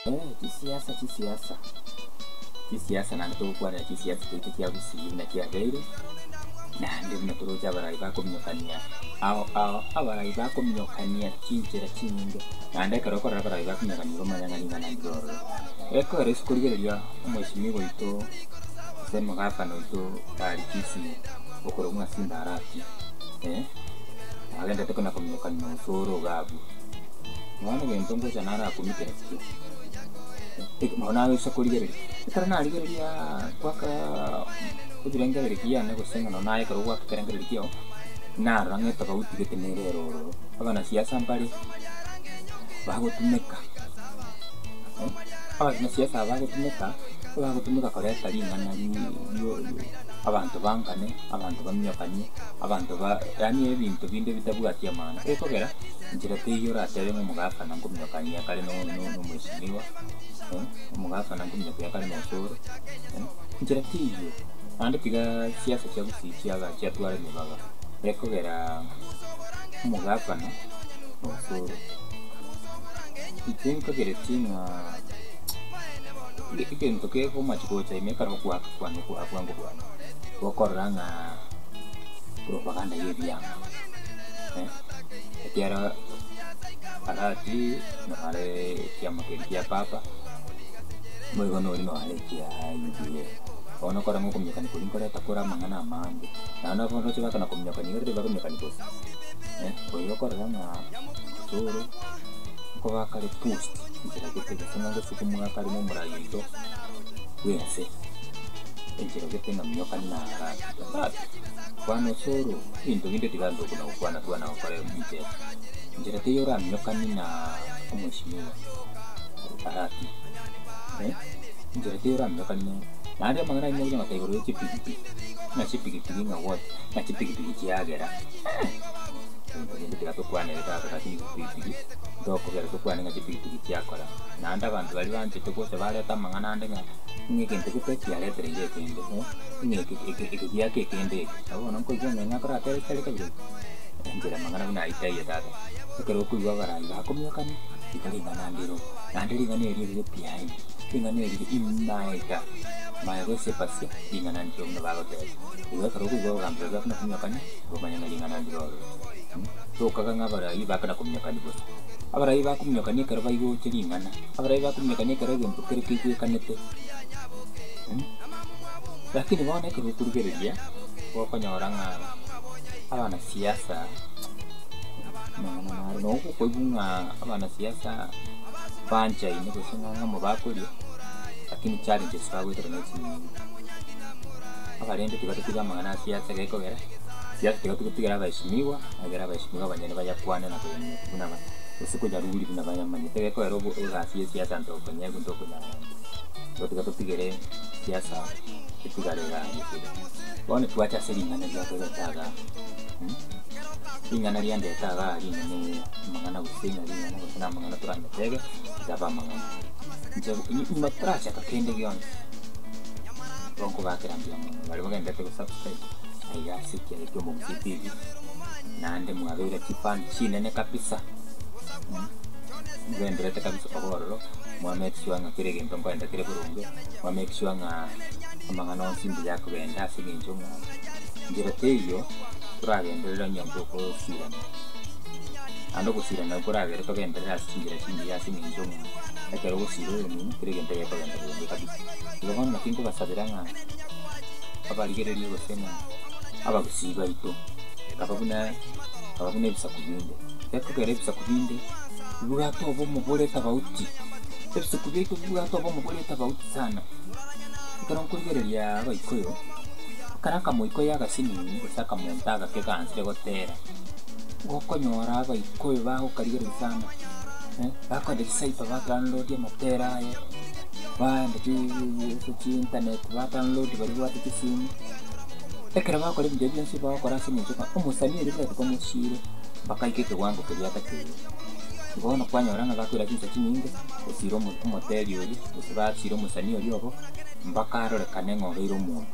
Kisiasa na tukwana kisiasa kya gusiina kya gaire na ndi naturuja barayi bakomyokania abayi bakomyokania kinjira kinyinge nande karokora barayi bakomyokania bamanyanga ningana ndoro eko resikuligereria umweshimi goito sema gafano ito bali kisi okoro mwasinda arati agenda tekona komyokania usoro gabu mwana gentongo chanara kumikira maona wesa kuligereria karena aligereria kwaka kujirengereria ne gusenga no naye karo gwa kurengereria na range tofauti getenerero abana siasa mbali bagutumeka abana siasa bagutumeka koreta lingana yo abantu bangane abantu bamyokanye abantu yani ebintu binde bitabwatia mana ekogera njira teyo ratere mu mugafana ngumyokanya kale no mwishimiwa umugafana ngumyokanya kale no soro njira teyo ande piga siasa cya busiki aba cyatwara nibaga ekogera umugafana no soro ikinka geretina ikintu ke ko machiko cha imeka ko kwa wakoranga propaganda yebyanga etiara arati no ale kiama kia papa moigo no rino ale kia yubiye ono kora ngo kumyakani kulinkora takora mangana mande na fondo chiba kana kumyakani ngere ba kumyakani bos oyo koranga soro ko bakale post ndira gete sinanga sukumwa kali mu murayido wese enjiro que tenga myokani na arati kwano soro into binde tigando kuna ukwana twana ukore mite njira te yora myokani na umweshimiwa arati njira te yora myokani na ndia mangana nyoja mataigoro y'ipigipigi na chipigipigi nga what na chipigipigi cyagera binde tigato kwana reta akati pigipigi doko gera to kwana nga chipigipigi cyakora nanda abantu bari banje tokose bareta mangana ndenga ngekente kupeki ya letre ngekende ngeke yake kende abona ko jonga ngakora tere tere kabiri njira mangana bina itaye dada ikero kuiwa barayi bakomyokani ikali manandiro nandiri ngane eri piai ingane eri imaika maego se pasi ingana ndio mno bagote iwe karo kuiwa gambe gafuna kumyokani bomanya ngana ndiro to kaganga barayi bakana kumyokani bose abarayi bakumyokani karo bayigo kiringana abarayi bakumyokani karo gempo kere kike kanete lakini wana kero kuligereria wakonyoranga abana siasa no kukogunga abana siasa pancha ine kusinga mu bakuri lakini challenges bawe tronetsi abarende tibatiga mangana siasa gekogera siasa tibatiga abashimiwa agera abashimiwa banyane bayakwana na kuna usiku jaruri kuna banyamanye tegeko erobo ugasiye siasa ntoko nyego ntoko na botiga tupigere siasa itugarega bone tuacha seringana bya taga ingana riande taga ari ne mangana gusinga ingana gusana mangana turanga tege daba mangana nje imatracha kakende gyon bonko bakirambia mwana bali bagenda te subscribe aya sikia cyo mu TV nande mwabere kipani kinene kabisa ngendere te kabisa ogororo make sure nga kirege ntongo enda kire burunge make sure nga amangano nsimbi yako benda asiginjo nga ngira teyo turagenderera nyambo ko sirana ando kusirana kuragere to gendera asingira kindi asiginjo nga ekero gusiro ni kirege ntaye ko benda burunge kabisa lobona nakingo basabiranga abaligererio gosema abagusiba ito kababuna bisa kubinde yako kere bisa kubinde bugato bo mubole tabauti epse kubiko bugato bo mubole tabauti sana karon kuligereria abaikoyo karaka moiko yaga sini gusaka montaga ke kansire gotera gokonyora abaikoyo baho kaligereria sana bako de site ba download ya motera ya bande ki internet ba download bari wati kisimu ekera bako le bidyo nsi ba ko rasini cyo umusani iri ko mushire bakaike ke wango ke yata ke bona kwanyora nga gakwira kinsa kinyinge usiro mu hotel yori usiba siro musani yori obo mbaka rorekane ng'obeire omuntu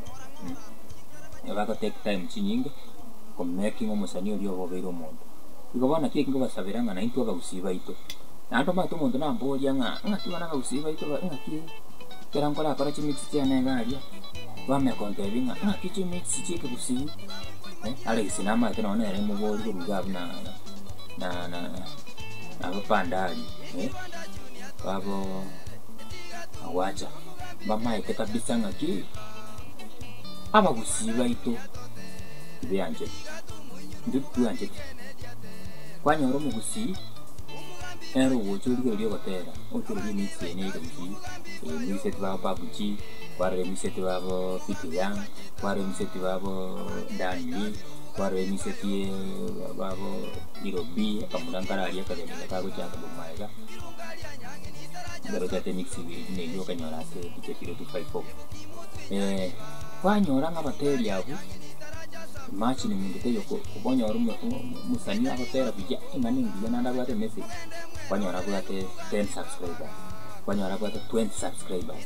yabaga take time kinyinge ko making omusani yori obo obeire omuntu igo bona kiki ngo basabiranga na into abagusiba ito Ando ma tumuntu namboria nga tibana gusiba ito nga ki kerang kola kora chimix chane garia bame konte binga nga ki chimix chike gusi ale sinama ito no nere mu boli ku gab na abapandali babo awacha bama ite kabisa nga ki aba gusiba ito byanje ndutu anje kwanyoro mu gusi ero wochuri ke dio kotera ochuri ni sene ke buki ni set ba pabuchi kware ni set ba fitiang kware ni set ba dani kware ni set ba irobi kamudan kararia ka de ka go cha ka bumaega dero ta mix ni yo kanyora se ke tiro tu 54 kwanyora nga materia bu match ni mundu te yoko kubonya waru musani akotera bija ingane ngiya nanda bwate message kwanyora bwate 10 subscribers kwanyora bwate 20 subscribers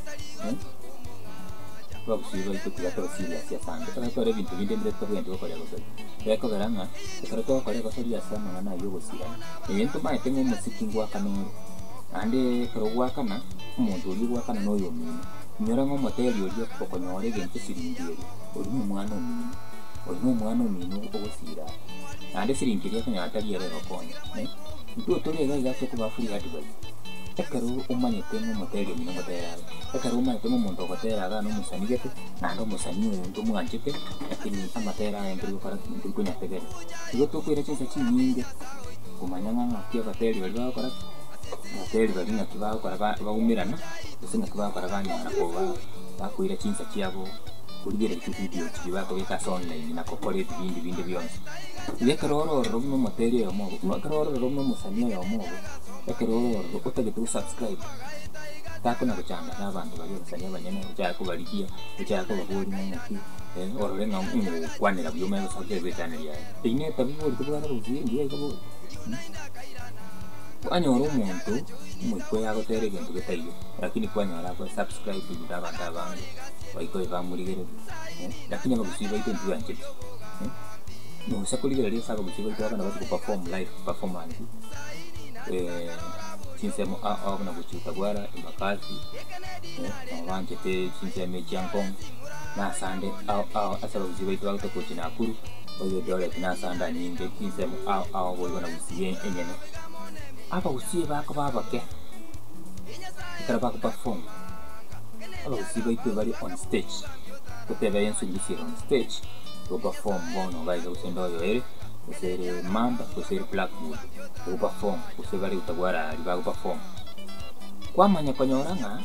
babusiba ito kugatoro serious ya sande akore bintu binde mbere bwende ko kolego so beko garanga akore ko kolego so ya sama na yo gosira yento mai tengo musiki ngwa kanoro ande kero gwa kana umuntu uri gwa kana no yo mini nyora ngo moteri uri ko konyore gente siringiye uri mu mwana mini umwana umino ogosira ande siringiria kunyatari yere bakonye ndu tole ga to kuba free advice ekaro umanyete mu moteri mino motera ekaro umanyete mu muntu ogotera ga no musanigete nando musani ndo mwanjete lakini amatera engri para kunyategere iyo to kwira chinsa chinyinge kumanyanga ngakia bateri bali bakora bateri bali ngakiba bakora baumirana usinga kiba bakora banyana ko bakwira chinsa chiabo kurigera video kiba ko beka online na kokore bindi byonse yekaroro rumwe materia yo mo makaroro rumwe musania yo mo yekaroro utage tu subscribe tako na kuchanga n'abantu bari basanya banyene cyako barikiya cyako baburi n'aki orore nga kwanira byuma yo subscribe channel yawe ine tabibori kubara ruzi ndiye ko anyora umuntu umutwe yagotere gento getayo lakini kwanyora ko subscribe bidaba ndabantu baiko bamurigere lakini abagusiba ito nduanje no sakuligera lesa abagusiba ito abana bati perform live performance sinsemo na buchuta gwara imakasi abanje te sinseme jankong na sande asa abagusiba ito bato ko kinakuru oyo dole na sanda nyinge sinsemo boyo na busiye enyene apa usiba ko babake ikara perform abagusiba ito bari on stage kutebe yensu ngisira on stage to perform bono baiga usendo yoere usere mamba usere blackwood to perform usebari utagwara ali ba perform kwamanya konyoranga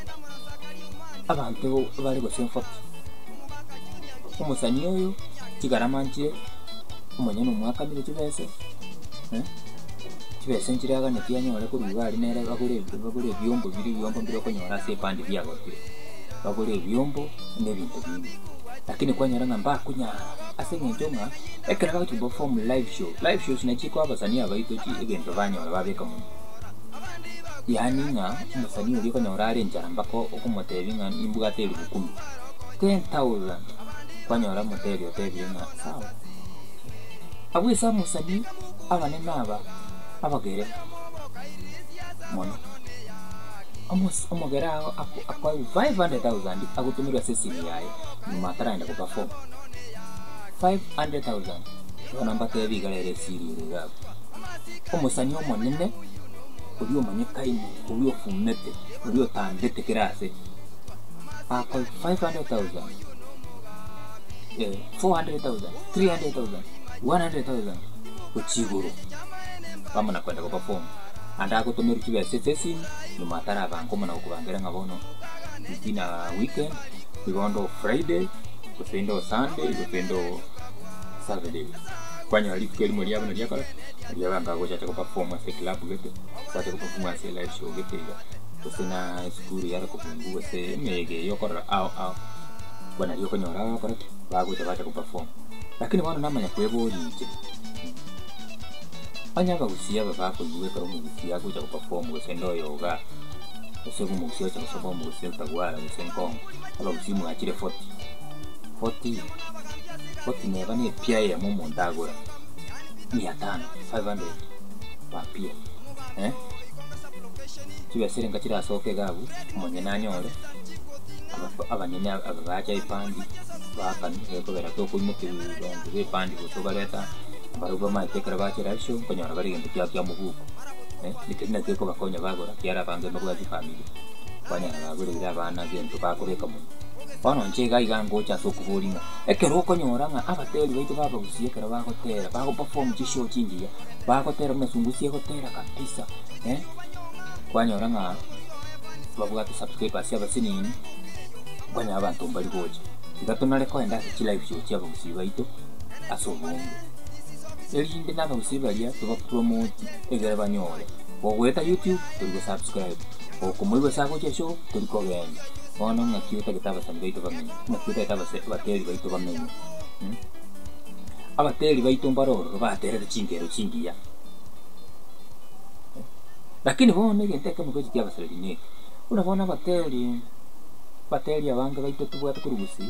abantu bari go senfot umusani oyo kigaramanche umanya no mwaka bile kibese kibese njiraga ne tyanyore ko bibali nere bagure byombo biro konyora se pandi byago bagure byombo n'ebintu bindi lakini kwanyaranga mbakunya asengenjonga ekera bati perform live show sinachiko abasani abaito ki egento banyora babeka mu yani nga umusani uri konyora ari njamba ko okumotebinga imbuga teri 10,000 kwanyora moteri otebinga sawa abwisa musani abane naba abagere mono omogera akwa 500,000 agutumirwa sesini yaye matara enda kuperform 500,000 namba tebi galere siri gago omusani omonene uri omanye kaini uri ofumete uri otandete kirase akwa 500,000 400,000 300,000 100,000 uchiguru kama nakwenda kuperform anda kutumira kibe sesini no matara abanko na ukubangera ngabono itina weekend bigondo Friday kusendo Sunday kusendo Saturday kwanya likeli muri yabo nari yakora yabanga go chacha kuperform ase club gete chacha kuperform ase live show gete kusena school yara kubungu ase mege yokora au bwana yoko nyora kora bago chacha kuperform lakini wana namanya kwebori ije anyanga gusiya bako yuwe karo mu gusiya kuja kuperform kusendo yoga usego mu gusiya cha kuperform mu gusiya tagwara musenkong aba gusimu akire 40 neva ni pia ya mumo ndagora 500 papia chibesere ngachira soke gabu monye nanyore abanyene abacha ipandi bakani ekobera to kuimukiru be pandi gotobareta baruba matekera bachira sho konyora bari gende kya mubuko nikina teko bakonya bagora kiara bange no bwazi family kwanya bagurira abana gento bakoreka mu bano nchega igango cha sokubolinga ekero konyora nga abateli baitu baba gusiekera bagotera bago perform chisho chingiya bagotera mesungusie gotera kabisa kwanyora nga bavuga tu subscribe asia basinini kwanya abantu mbali goje igatonale ko enda ki live show cyabo gusiba ito asobongo elinde naba gusiba ya tuba promote egera banyore ogweta YouTube turi go subscribe okumwiwe sako chisho turi ko genda ono ngakiuta kitaba sanga ito bamenye ngakiuta kitaba se bateli baito bamenye abateli baito mbaroro baterera chingero chingiya lakini bone genteka mugoji kya baseline unabona bateli abanga baito tubwata kurugusi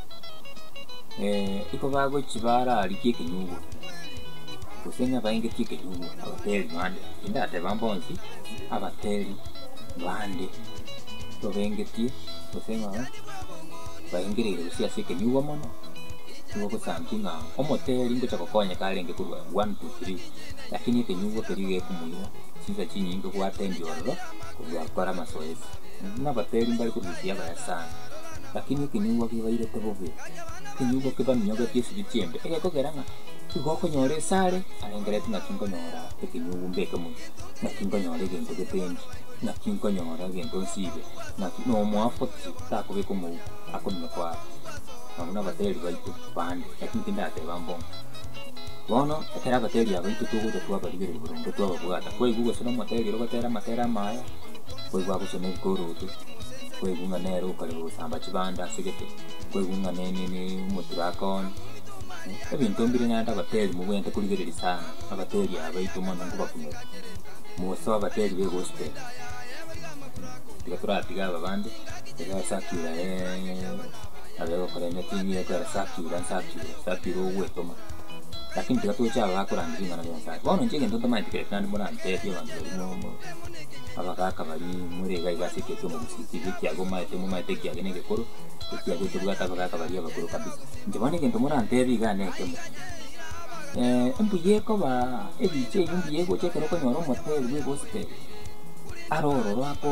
iko bago chibara alikie kinyugo kusenga bainge kinyugo abateli bande indate bambonzi abateli bande to bengetie kusenga baingire rusia sike nyugo mono nuko samkinga omoteli ngo chakokonya kalenge kurwa 1 2 3 lakini kinyugo kerige kumuyo siza chinyingo kwa tendio ro kwa masoezi na bateri mbali kurusia baya sana lakini kinyugo kibaire tebobe kinyugo kibanyoga kiesi bitembe kogeranga kigoko nyore sare alengere tuna kingo nyora kinyugo mbeke mu na kingo nyore gento getendi na kingo nyora gento sibe na no mwafoti takobeko mu akonne kwa na bateri baitu bandi lakini tindate bambongo bono ekera bateri ya baitu tugo twa barigere burundu twa babugata kwe gugo sono materi ro batera matera maya kwe gwa kusone bikorutu kwe gunga nero kale busamba chibanda sigete kwe gunga nene umuturakon ebintu mbiri nanda bateri mu bwente kuligere sana abateri ya baitu mono ngo bafunye mu so abateri be gospel tigatura tigaba bandi ega sakira abego korene tinye kwa sakira uwetoma lakini tikatucha bakurangira na yansa bono njenge ndo tamati kerekana mbona ntete abantu barimo abakaka bari muri gaiga sikete mu musiti bikyago maite mu maite kyage nege koro ikyago tubwata abakaka bari abakuru kabisa njibone ngento muri ntete bigane kemo embuye ko ba ebiche embuye go chekero ko nyoro motel we gospel aroro rako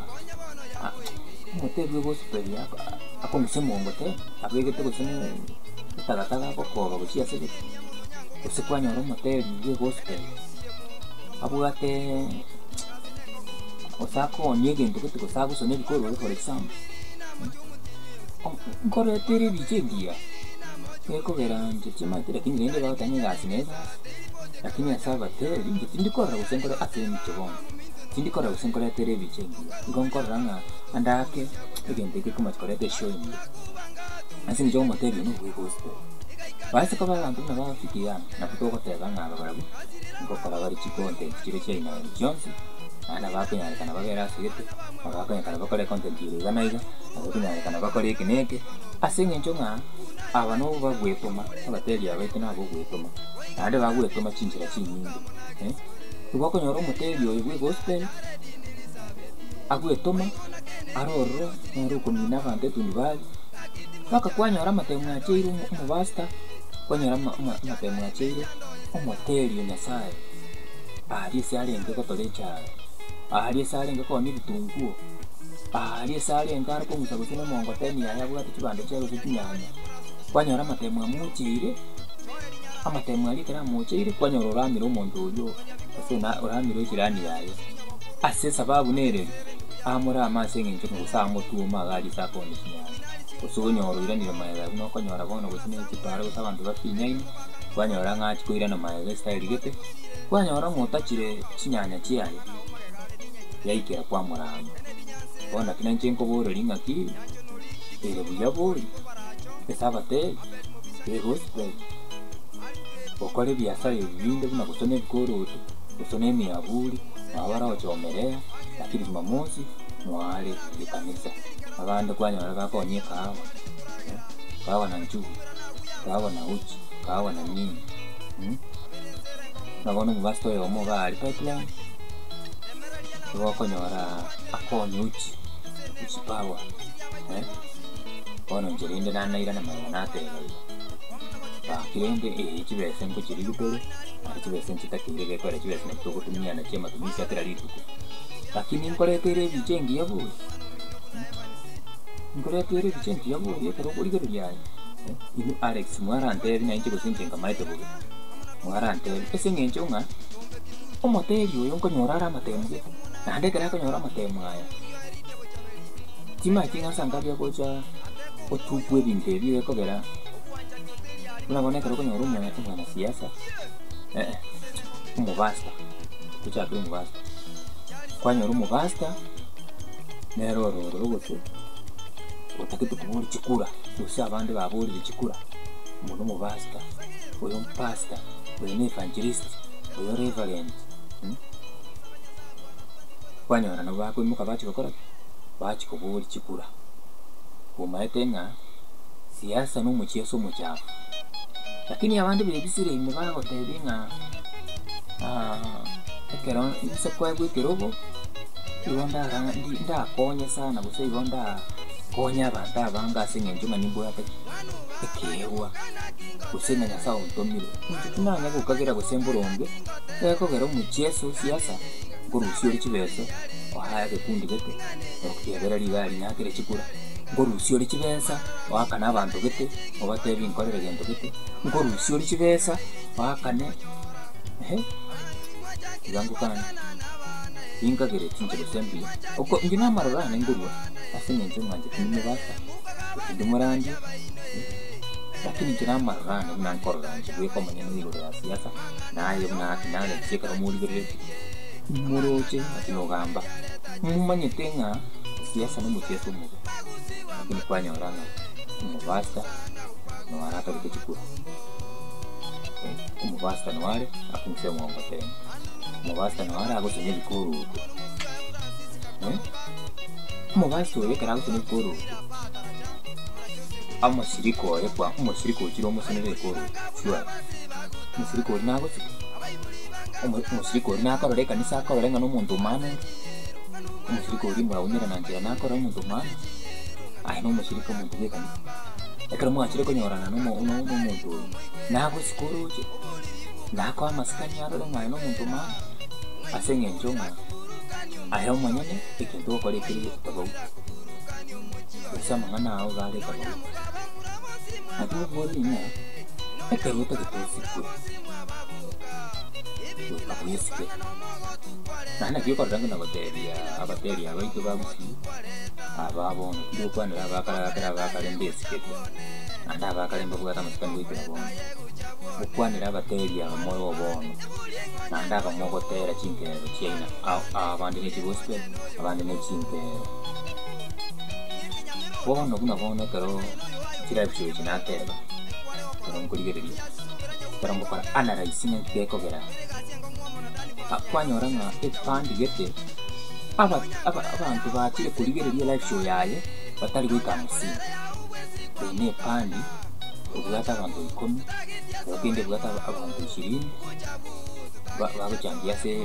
motel we gospel yako akomusemo ngote abegete ko sene tagataga ko ko go chia sebe usikwanya ro motel we gospel abugate osako nyege ndikuti ko sabu sone bikoro for example ngore tere bijengia eko geranje chima tere kinyi ngende ba tanye gasineza lakini asaba tere ndikora usengore ateni chobon ndikora usengore tere bijengia ngonkora nga andake egende ke kuma chikore de show ni asin jo motel no we gospel basi ko abantu nabafikia na kutoko teba ngaba barabu ngokora bari chikonte kire china Johnson ana bakenya kana bagera sigete bakenya kana bakore content iri ganaiga bakenya kana bakore kineke asinge nchonga abano bagwetoma abateli abaite nabo gwetoma ade bagwetoma chinjira chinyingi tubako nyoro moteli oyo we gospel agwetoma aroro nero kunina bande tunibali baka kwanyora matemu achiro umubasta kwanyora matemu achiro umoteli nyasaye ari salenge ko tolecha ari salenge ko ni bitunguo ari salenge ariko musabusene mongo teni yabwa tikibande cyaro kinyanya kwanyora matemu amuchire amatemu ari kera muchire kwanyora ramiro umuntu uyo asena uramiro kirani yaye ase sababu nere amura amasenge nje ngusamo tuma gari sakone kinyanya usubonyoro iranira mayega no kwanyora bono gusine kitara gusabantu bafinyaini kwanyora ngachi kuira na mayega style gete kwanyora mutachire chinyanya chiyaye yaikera kwa murama bona kinanje nko boro lingaki ere buyabori esabate gospel okole biasara ibinde kuna kusone bikoroto kusone miyaburi abara ochomerea lakini Jumamosi mwale likanisa abandi kwanyora bakonye kawa na njugu kawa na uchi kawa na nini nabona mubasto yo mo bali pipeline wakonyora akonyo uchi power ono njirinde nanaira na mayana tega kirende chibese ngo chiri gitore chibese nchitakire kwa chibese nitoko tumia na chema tumisi atira lituko lakini nkoretere bichengi yabo nkoretere bichengi yabo yekero kuligero lyaye ini Alex mwarante na inchi kusinjenga maite buge mwarante ese ngencho nga omoteli oyo nkonyorara matemu nande kera konyora matemu aya tima kinga sangabya gocha otupwe binte biwe kogera unabona kero konyora umwana siasa umubasta kucha tu umubasta kwanyora umubasta neroro rogose otakito kuburi chikura usi abandi baburi chikura umuntu umubasta uyo mpasta uyo ni evangelist uyo reverend kwanyora no bako imuka bachi kokora bachi kuburi chikura kumaetenga siasa no mucheso muchafu lakini abandi bebisire imebara hotebinga ekero isa kwa gwekerobo ibonda nda konya sana gusa ibonda konya abantu abanga singenjuma nimbo yake ekewa gusenga nyasa ontomire tunanya kukagira gusemburonge ekogera mucheso siasa ngorusio richibeso wahaya kekundi gete okiyebera ligari nyakire chikura ngorusio richibesa wakana abantu gete obatebi inkorere gento gete ngorusio richibesa wakane yangu kana ingagere tinje sembi uko ngina marorane ngurwa asine nje mwanje tinime basa ndimurandi lakini ngina marorane nankororanje weko manyene nilo ya siasa naye mnati nale cheka muri gere muroche atinogamba mumanyetenga siasa no mucheso mu lakini kwanyorana umubasta no arata bikechukura umubasta no wale akumse mwongo tena umubasta no wale agosenye bikuru umubasta wewe karago tene bikuru amasiriko yekwa umusiriko kiro musenere bikuru shwa umusiriko nago umusiriko nakarore kanisa akarenga no muntu mano umusiriko uri mwaunira nanjira nakora muntu mano no umusiriko muntu bekani ekero mwachire konyorana no muntu nago sikuruche nako amaskani yaro mwana no muntu mano asenge njonga ayo manyane ikento kore kiri tabo usama ngana aho gale tabo atu boli nya ekero to kitosiko apoyesike nana kiko rangu na bateria baitu bagusi ababona kyo kwanira bakara ndesike anda bakalemba bwata masikani wikira bona ukwanira bateria moyo bono nanda kamogotera chinkero chiena abandi ne chigospel abandi ne chinkero bono kuna karo chirabisho chinateba kurongoligereria karambo para analyzing kekogera akwanyora nga epandi gete abantu bakire kurigereria live show yaye batari gwikamusi bene pandi ubugata abantu 10 bakende bugata abantu 20 baguchangia se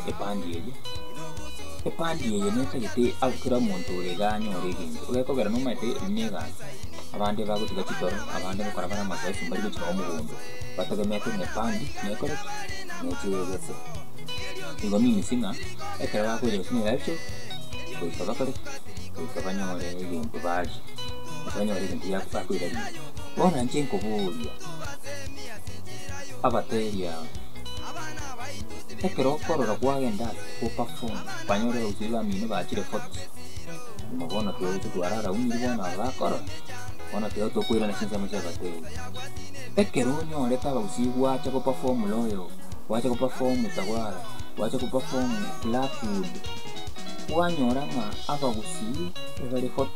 epandi ye netagete abukira muntu reganyo reginto ukekogera no mate nega abandi bagutiga kitoro abandi bakarabana amasaisi mbari gukira omugondo batagemete nepandi nekore nekiyegese igo mini singa ekera bakuje singa live show kuisabakare kuisabanyore ibintu baje abanyore ibintu yakubakwira bona njenko buya abateria ekero korora kwagenda ku perform banyore uziba mine bakire foto mubona twara umibona bakora bona to kwira na sinza mutya bateria ekero nyore taba usigwa cha ku perform loyo wacha ku perform tawara wacha ku perform Blackwood wanyora nga abagusi ebale foto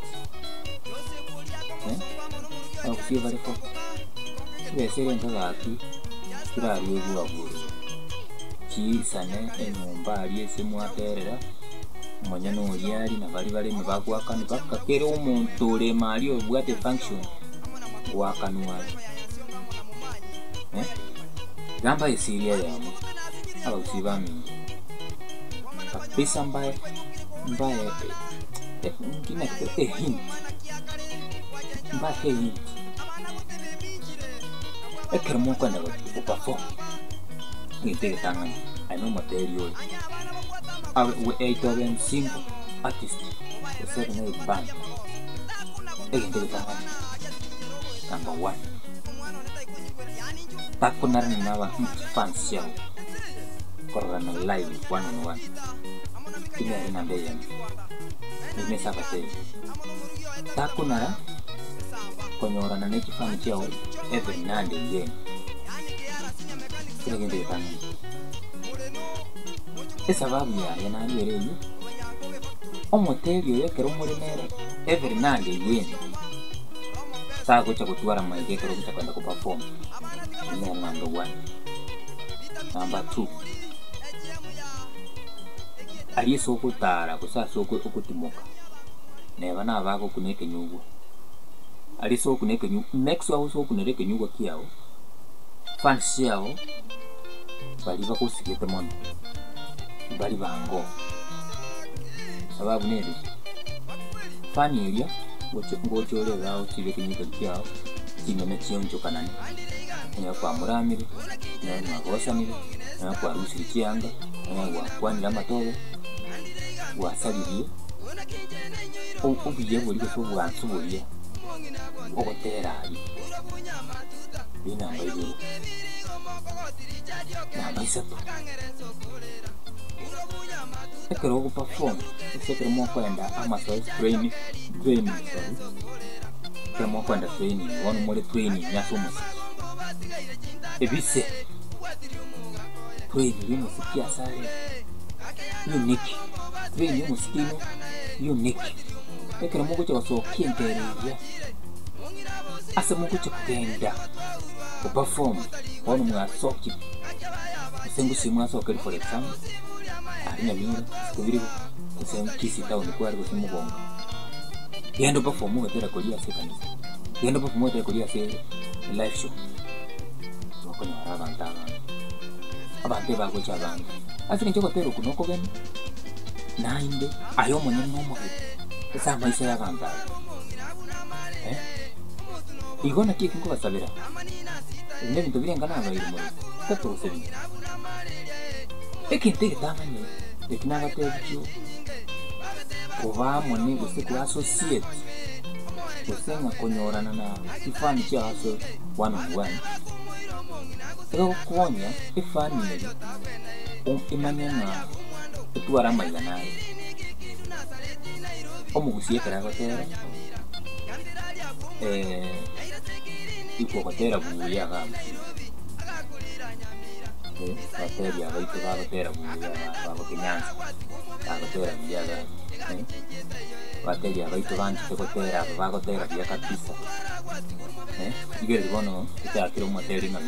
abagusi ebale foto besere ntagaki kirari egwaburu kisane enyumba ali esimu aterera mwanya no yali na bali mebagwakani bakakera omuntu le mali obwate function wakanwa gamba isiria yamu abagusi bami kabisa mbaye mbaye ngine hint mbaye hint ekermo kwenda ku perform ngite tangan ano material we 8 single artist seven band ngite tangan number 1 takunar nawa fans yao korana live one on one ini hari nande yang ini sabate takunara konyorana neki fans yao every nande yen kile ngende tanga sababu ya nani yele omotelio yekero muri nere every nande yen saa kucha kutwara maike kero kucha kwenda kuperform ini number 1 number 2 ali soko tara kusa soko okutimoka neba nabako kuneke nyugo ali soko kuneke nyugo next wa soko kuneke nyugo kiao fans yao bali bakusigete mono bali bango sababu neri fani elia ngochole gao chibeke nyugo kiao kimene chionjo kanani nya kwa muramire nya magosanire nya kwa rusiri kianga nya kwa matobe wasalirie obiye buli ko bwansubuye okotera ali bina mbayo na misato ekero ko perform ekero mo kwenda amaso training kero mo kwenda training wono mo training nyasomo ebise training musikia sare unique training musikino unique ekero mo kucho so kientereja ase mo kucho kugenda ku perform wono mwa soki sengu simwa so kali for example arinya mingi kubiri kusengu kisi town kwa ari kusimu bongo yendo perform wetera kolia sekanisa yendo perform wetera kolia se live show wako na rabanta abante ba ko chabanga asike njoko tero kunoko gani nainde ayo monye nomo esa maisha ya banta igona kiki ngo basabira ine bintu birengana abayiri muri tato sebi ekinte tamanye ekinaga tebyo kuba mone gusiku associate kusenga konyorana na ifani cyaso one on one ero kuonya ifani imanya na tuara maigana omugusie karagotera iko kotera buya gamba bateria baitu bagotera buya bagokinyanza bagotera biyaga bateria baitu bantu tegotera bagotera biya kabisa igere bono itakiro materi na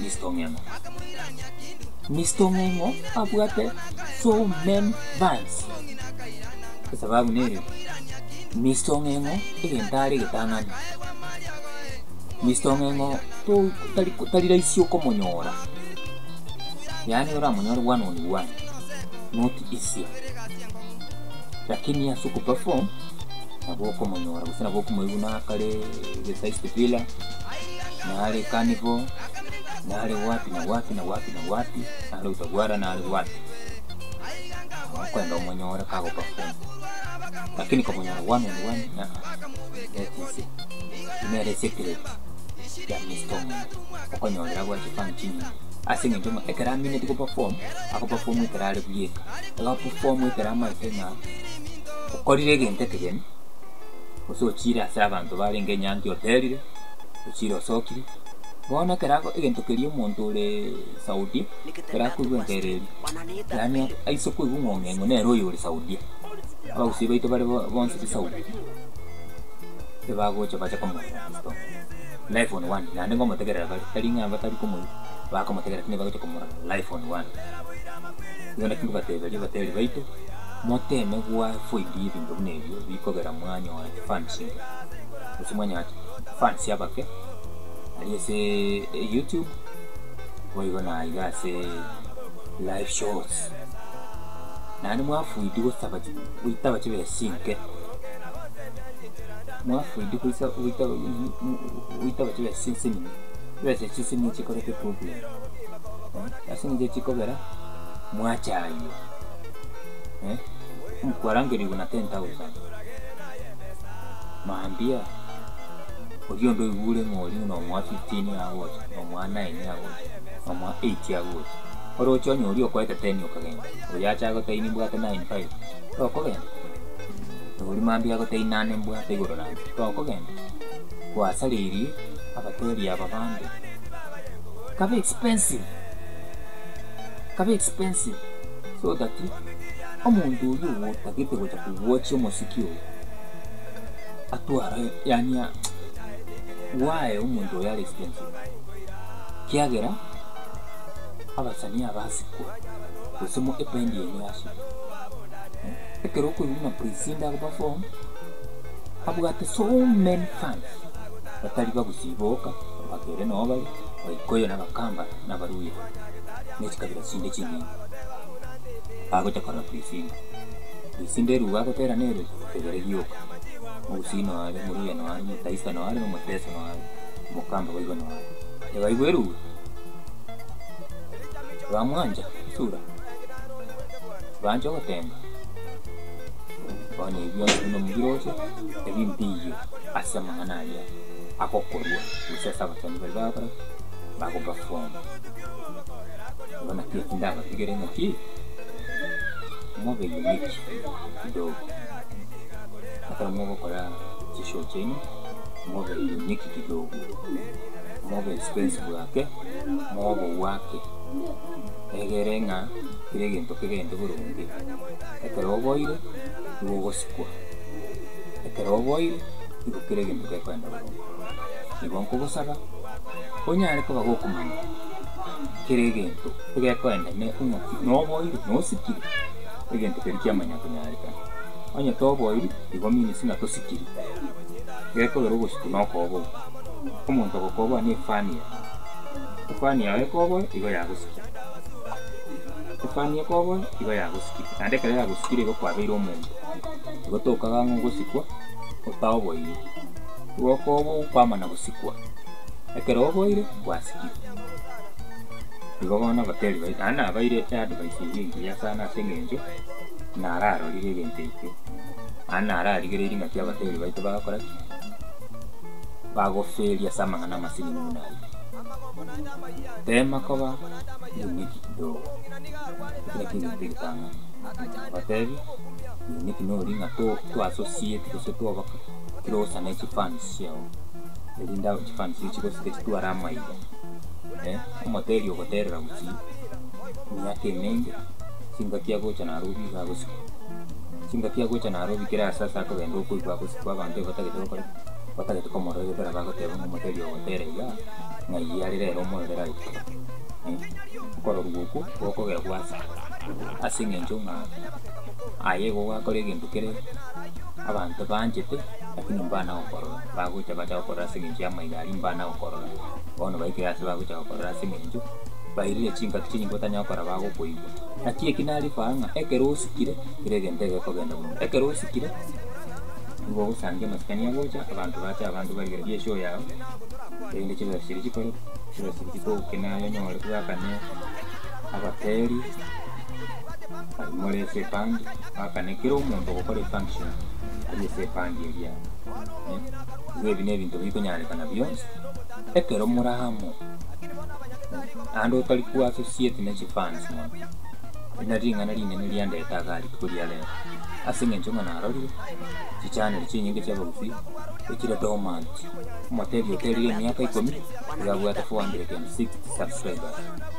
mistongengo abuate so men vans sababu nere mistongengo igentari gitangani mistongengo to tali raisio komonyora yani ora monyora one on one not easy lakini asuku perform nabo komonyora busina boko moyuna kale the size pila na ale carnival na ale wapi na ale utagwara na ale wapi kwenda monyora kago perform lakini komonyora one on one na ine secret ya mistongo okonyora kwa chifani chini asinge ndoma ekara minute ko perform ako perform itarale kuyeka ako perform itarama itena okorire gente kegen oso chira sabantu bali ngenyangi hotelire ochiro sokiri bona karako egento kerio muntu le Saudi karako gwentereri yani aiso ko gumonge ngone royo le Saudi aba usiba ito bale bonse di Saudi ebago chabacha komo live on one na ngo mategera bali taringa batari komo bako mategera tine bago komo live on one ngona kingo bateri baito moteme gwa foidi bintu nebyo bikogera mwanya wa fans usimwanya fans yabake aliyese YouTube wayibona igase live shows nani mwafuidi gusaba witaba kibesinke mwafuidi kuisa witaba kibesinse nini bese kisini kikoreke problem asinje kikobera mwachayo mkwarangiriwe na 10,000 maambia Odio ndo ibule ngoli no mwa 15 hours no mwa 9 hours no mwa 8 hours oro chonyo odio kwa 10 okagenda oyacha go taini bwa 95 to kogenda uri mambia go taina 8 bwa tegoro na to kogenda kwa saliri abateri ababande kabe expensive so that omuntu uyu takite gocha kuwatch musikio atwara yani why umuntu yali expensive kiagera abasani abasikwa kusimo ependi yenyashi ekero ko una presinda ko perform abugate so many fans batali bagusiboka bakere no bali bayikoyo nabakamba nabaruye nekikabira sinde kinini ago chakora presinda ruwa ko tera nero tegere yoka musino ale muruye no ale mutaisa no ale mutesa no ale mukamba baigo no ale ebaigweru bamwanja sura banjo gotenga bane ibyo no mugiroche ebimbiyo asamangana ya akokorwa usasa batani balibakora bako perform bana kitinda batigere ngaki mobe yiki kidogo hata mwogo kora chisho cheni mobe yiki kidogo mobe expensive wake mobo wake egerenga kirege kegende burungi ekeroboire ugosikwa ekeroboire ikirege ntukekwenda burungi ibonko gusaba onyare ko bagokumanya kirege ntu tugekwenda ne umuti noboire nosikire egento keriki amanya kunyarika onye toboire igomini singa tosikire geko gero gusiku nokobo omuntu gokobo ni fani yawe kobo igo yagusikira fani yakobo igo yagusikira ande kare yagusikire go kwabeira omuntu igo tokaga ngusikwa otaboire gokobo kwamana gusikwa ekero oboire kwasikira igo bona bateri bai ana baire advice yingi ya sana sengenjo nararo lire genteke ana ararigere ringa kya bateri bai tabakora bago feria samangana masini munai tema koba uniki do kile kitanga bateri uniki no ringa to associate to seto baka kilo sana chifans yao elinda chifans chiko sketch tu arama ida moteri ogoterera guchi nyake nenge singa kia gocha na rubi ga gusi singa kia gocha na rubi kira sasa ko bendo ko kwa gusi kwa bande batagete ko moro yera bago tebo moteri ogoterera na yari rero mo rero koro ruguku oko ge gwasa asinge njunga ayego wakore gendukere abantu banjete lakini mbana okoro bagocha bacha okoro asinge njama igari mbana okoro ono baikira bagocha okoro asinge nju bairire chinga kinyingo tanya okora bago koigo akie kinali fanga ekero usikire kirege ndege ko genda mu ekero usikire ngo usange maskania gocha abantu bacha abantu bari gye show yao ende chiza shiri chikoro ko kenayo nyore kwakane abateri more se pandi akane kiro umuntu gukora function ari se pandi ya bine bintu bikonyare kana byose ekero murahamo ando tali ku associate na chifans inaringa na line niliande tagari kuri yale asinge nchonga na rori chichane chinyinge chaba kufi ekira dormant materi hoteli ya miaka 10 ya bwata 460 subscribers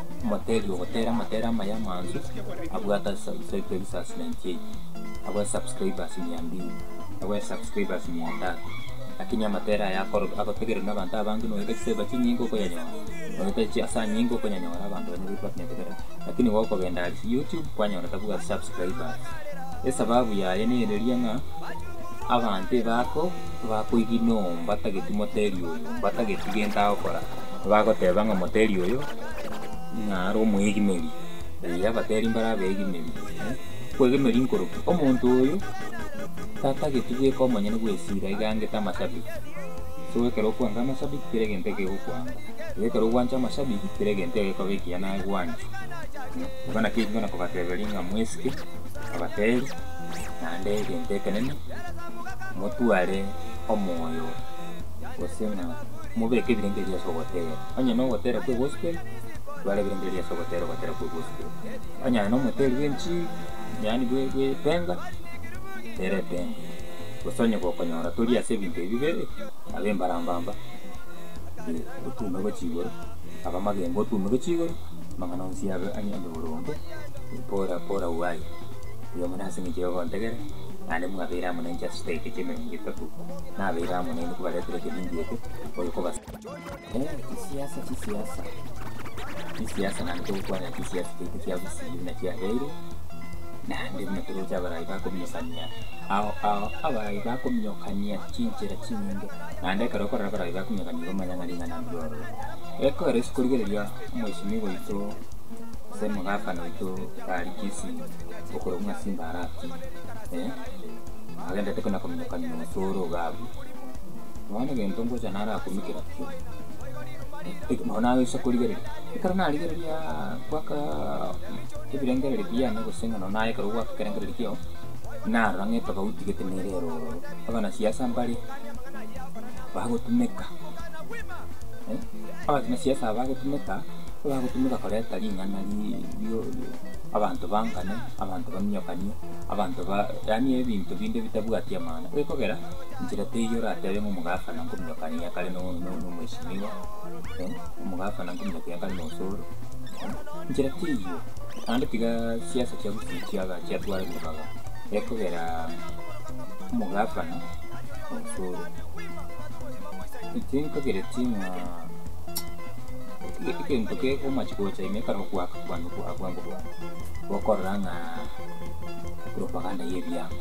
matera maya manzu abwata subscribers 98 abwa subscribers ni ambi abwa subscribers ni anda akinya matera ya koro akotegere na banta bantu no ekiseba chinyingo ko yanyo no etachi asa nyingo ko yanyo abantu bane bipatne tegere lakini wako benda YouTube kwanya unatabuga subscribers sababu ya yene elianga abante bako bakuigino batageti moteri oyo batageti genda okora bako tebanga moteri oyo na ro muigimeli ya bateri mbara begimeli kwegemeri nkoroki omonto oyo tatagete gweka omonyene gwesira igangete amashabiki so wekero kwanga amashabiki kire gente gegukwanga wekero gwanja amashabiki kire gente gekobekia naye gwanja bana kingo na kubateberinga mweski abateri nande gente kenene motware omoyo osena mubeke birenge bya sogotera anya no gotera kwe gospel twale birenge bya sogotera gotera kwe gospel anya no moteri wenchi yani bwe penga tere penga osonye ko konyora tuli ase bintu bibere abe mbarambamba utume ko chigoro aba magembo utume ko chigoro mangana onsi abe anya ndorombe pora uai yo mwana singiye ko ntegere ane mwabera mwana nja state kime ngitatu na abera mwana ni kubaletera kibingiete oyo ko bas kisiasa na ndio kwa na kisiasa kia bisi na kia hero na ndio mtoro jabara ibako myokania abarai bakumyokania chinjira chinyinge na ndeka rokora bara ibako myokania manyanga linga na ndoro eko resi kurigereria mweshimigo ito sema gafana ito tarikisi okoro mwa simba arati agenda tekona kumyokania musoro gabu mwana gentongo janara kumikira kyo mwana wese kurigereria ikarana arigereria kwaka ibirengere bya no gusenga no naye karuwa kerengere kyo na range tofauti ketenerero abana siasa mbali bagutumeka abana siasa bagutumeka koleta lingana liyo abantu bangane abantu bamyokanye abantu yani ebintu binde bitabwatia mana ekogera njira teyora atebe mu mugafana ngumyokanye kale no mweshimiwa umugafana ngumyokanye kale no soro njira tiyo ande tiga siasa cya gusikiaga cya twara bibaga ekogera umugafana soro itinko geretima ikintu ke kuma chikocha imekaro kwaka kwangu wakoranga propaganda yebyama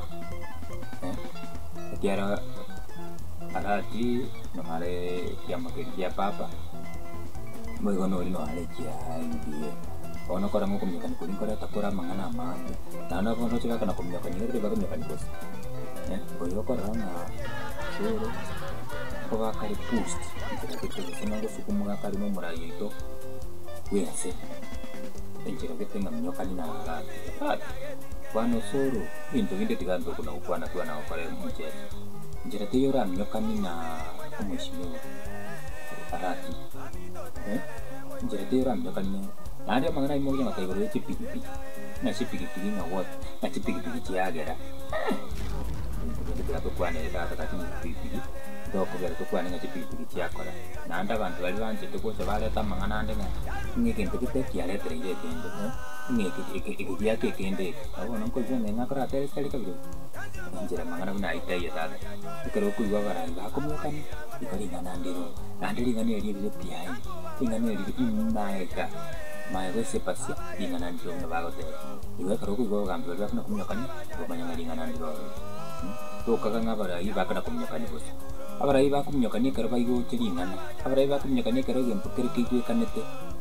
kiara arati no mare ya papa moigono lino ale kia indie ono kora mo kumyakani kulinkora takora mangana amande nana kono chika kana kumyakani ngere ba kumyakani kos oyo koranga soro koba kari post sinango sukumuga kari mo murayo ito wense enjira ketenga myokani na kwano soro bintu binde tiganto kuna ukwana twana okore mujere njira teyora myokani na omwishimiwa arati njira teyora myokani nande mangana imoja makayibore chipigipigi na chipigipigi na what na chipigipigi chiagera ndikira kwana eka kati chipigipigi doko gera kwana nga chipigipigi chiakora nanda abantu bali banje tekose baleta mangana ande ngeke ndikite kialetre ile kende ngeke yake kende abona nko jone ngakora tere sali kabiro njira mangana bina itaye dada ikero kuiwa bara bakomukani ikalinga nandiro ngani eli pia ingani eli inaeka maego sepasi ingana ndio nabagote iwe karo kuiwa gambe bakuna kumyakani bamanya lingana ndio to kaga ngabara ibakana kumyakani bose abara ibakumyakani karo baigo tilingana abara ibakumyakani karo gempo kirikigwe kanete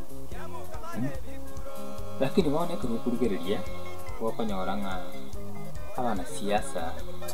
lakini waone karo kurigereria wakonyoranga abana siasa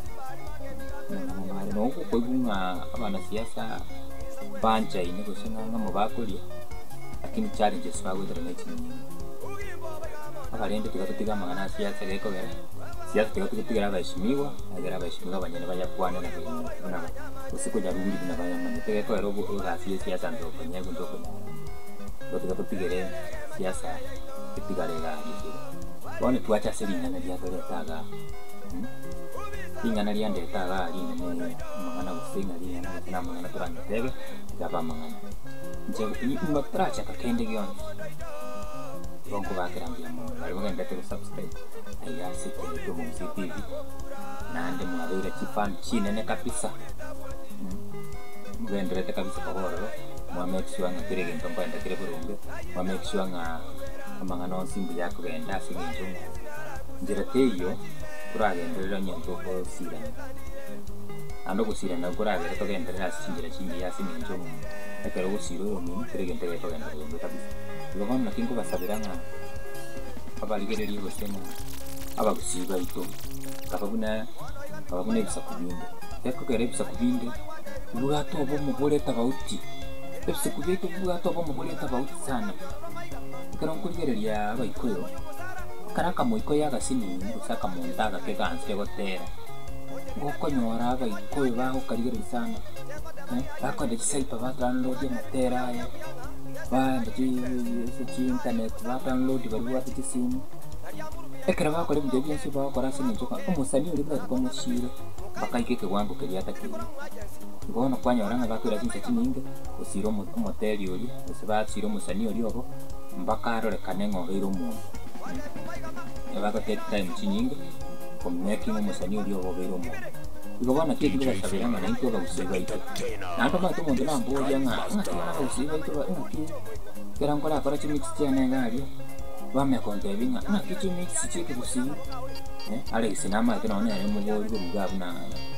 no kukoibunga abana siasa banja ine gusenga mu bakuri lakini challenges bagwetera n'ekinyi abarende tiga mangana siasa geko gera siasa tiga abashimiwa agera abashimiwa abanyene bajya kwana na kuna usiku jarundi na bayamanye tegeko ero siasa ndo kwenye gundo tiga siasa tigarega yisira bone tuacha selingana lya toletaga ingana lya ndetaga line mangana gusinga lya na mangana turanye tebe gaba mangana nje imatracha kakende gyon bonko bakirambya mu bari bagenda te subscribe ayasi to mu TV nande mwabira chifan chinene kabisa mugendere kabisa pahoro mwa make sure nga kirege ntomba ndakire burungu mwa make sure nga amangana onsimbu yako genda singinjunga njira teyo kuragenderera nyento ko sirana ando kusirana kuragera to genderera sinjira chingi ya singinjunga akero gusiro yomi kirege ntege to genda burungu kabisa lobona kinko basabiranga abaligereri gusena abagusiba ito kababuna ebisaku binde ekogera ebisaku binde bugata obo mugore tabauti ebisaku bito bugata obo mugore tabauti sana kero nkurigereria abaikoyo karaka moiko yagasini usaka montaga kegansire gotera ngokonyora abaikoyo bagukarigereria sana bakonde kisaipa badownload amatera aya bandiki internet badownload bari bafite simu ekera bakora ibintu byinshi bakora sinjoka umusani uri bwa komushire bakaikeke wangu keriata kiri ngona kwanyora nga bakwira kinse kininge usiro moteli uri usibasiro musani uri obo mbakaro kanengo hero mu ebaka take time kininge komneki musani uri obo hero mu igobana kiti basabira nga nto bagusiba ito nanto matu muntu namboya nga bagusiba ito unki kera ngola akora kimix cyane ngari bame konte binga kichi mix chike gusiba Alex nama ito none ari mu bwo bwabu na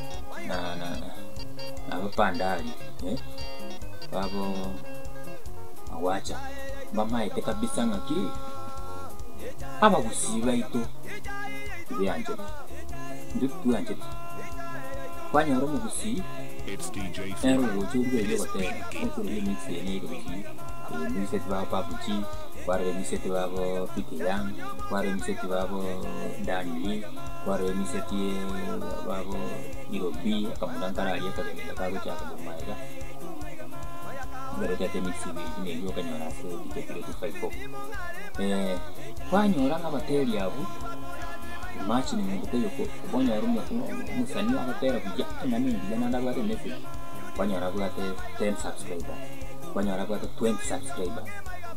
abapandali babo awacha bamaite kabisa ngaki abagusiba ito byanje ndutu yanje kwanyoro mu gusi ero wujurwe yo batera kuri mix ni gusi ni set ba pabuchi ware ni set ba bo pitiyang ware ni set ba bo dani ware ni set ba bo irobi kemudian karalia kadang kago caka bermain mereka mix ini yo kanyora se dikit faiko kwanyora ngabateri abo match ni mungu yoko kwanyora musani abatera kujya nani ndana ndabate message kwanyora bwate 10 subscribers kwanyora bwate 20 subscribers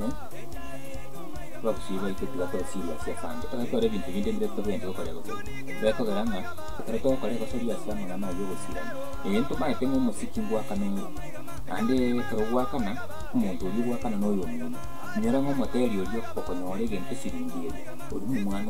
bakusiba iketuga to serious ya fanga akore bintu binde ndetse bwende ukore gose beko garanga akore to ukore gose serious ya mwana yo gusira yento ba tengo musiki ngwaka no ande karogwaka na umuntu uri gwaka na noyo muntu nyora ngo moteri yo kokonyore gente siringiye uri mu mwana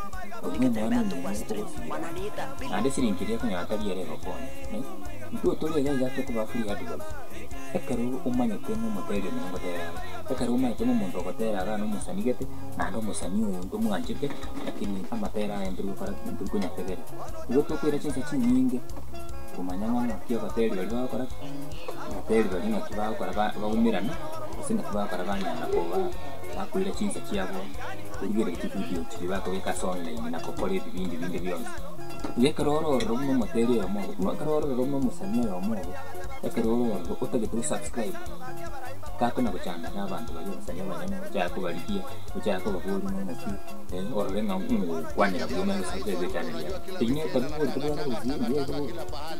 ande siringiye ko nyata yere kokone nto tori ya to kuba free advice ekero umanye tengo moteri ni ngotera ekero umanye tengo muntu gotera ga no musanigete nando musani uyu ndo mwanjike lakini amatera endru para ndru kunya tegere ugo to kwera chinsa chinyinge kumanya mwana kyo bateri bali bakora bateri bali no kiba bakora bagumirana singa kiba bakora banyana ko bakwira chinsa cyabo urigere video kiri bakobeka online na kokore ibindi byose yekaroro rumwe moteri yo mo yekaroro rumwe musani yo mo yekaroro utagete subscribe kako na kuchanga n'abantu bari basanya banyana cyako barikiye cyako baburi mu muki orenga kwanira byo mu subscribe cyane ya tinye tabwo tubona uzi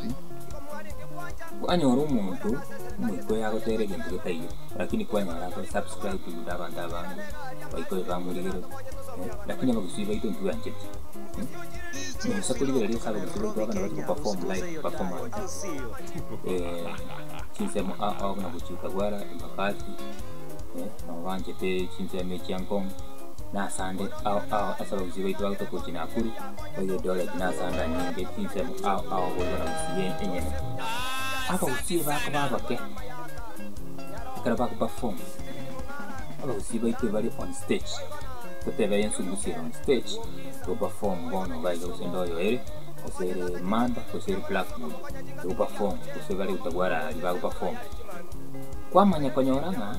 kwanyora umuntu mwiko yako tere gente kutayo lakini kwanyora ko subscribe y'abantu abantu bayiko bamurigero lakini bagusiba ito ntu yanje sakuri rero sabo gusiba ito abana bari perform live performance kinsemo na kuchuka gwara makati wanje te kinsemo cyangong na sande asaba gusiba ito bagto kuchina akuru oyo dole na sanda nyinge kinsemo wala musiye enyene aba usiba akababa ke karaba perform aba usiba ito bari on stage kutebe yensu gusira on stage to perform bono bayo sendo yo ere kusere manda kusere blackwood to perform kusere bari utagwara ali bago perform kwamanya konyoranga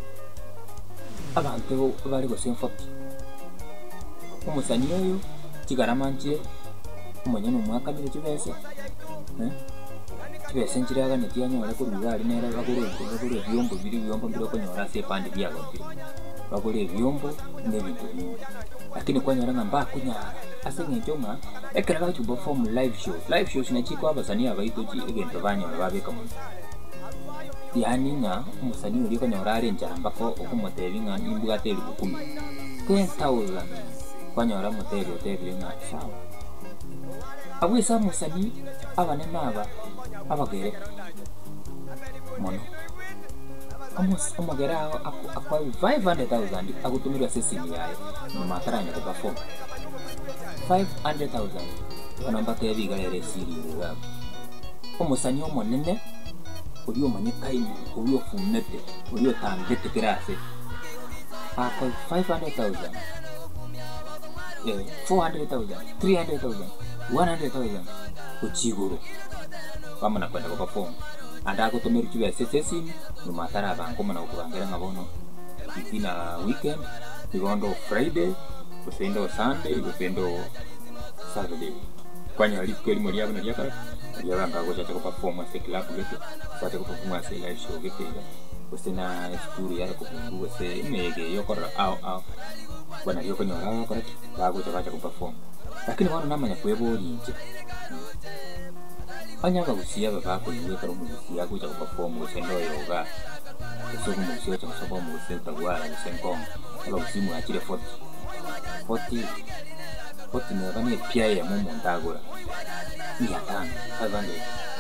abantu bari gosemfoti umusanyi yo kigaramanje umanya no mwaka bire kibese kibese njiraga netiyanyora ko bizari nera bagure byombo biro konyora se pande byago bagure byombo n'ebintu bindi lakini kwanyora ngamba kunyara asengenjoma ekera bacho perform live shows nachiko abasani abaito ki egento banyora babeka mu yani nga umusani uri konyora arenjara mbako okumotebinga imbuga teri 10,000 kwanyora moteri otebire nga sawa abwisa musani abane naba abagere mono umagera akwa 500,000 akutumirwa sesini yayo mumataranya ko perform 500,000 kanamba tebiga yere siri ngabo umusanyi omonene uri omanye time uri ofumete uri otangete grase akwa 500,000 400,000, 300,000, 100,000 kuchiguru kama nakwenda kwa perform anda kutumira chiwe sesini no matara bango mana kubangira ngabono itina weekend igondo Friday kusendo Sunday kusendo Saturday kwanya likweli muri yabo nariya kara yabanga gocha ko perform ase club geto kwate ko perform ase live show geto kusena school yara ko bungu ase mege yokora au bwana yoko nyora correct bagocha bacha ko perform lakini wana namanya kwebo linje anyanga gusiya babako niwe karo mugusiya gocha ko perform kusendo yoga so ko mugusiya cha so ko mugusiya gwara senko aba usimu akire 40 ne bani pia ya mumu ndagura ni atano abande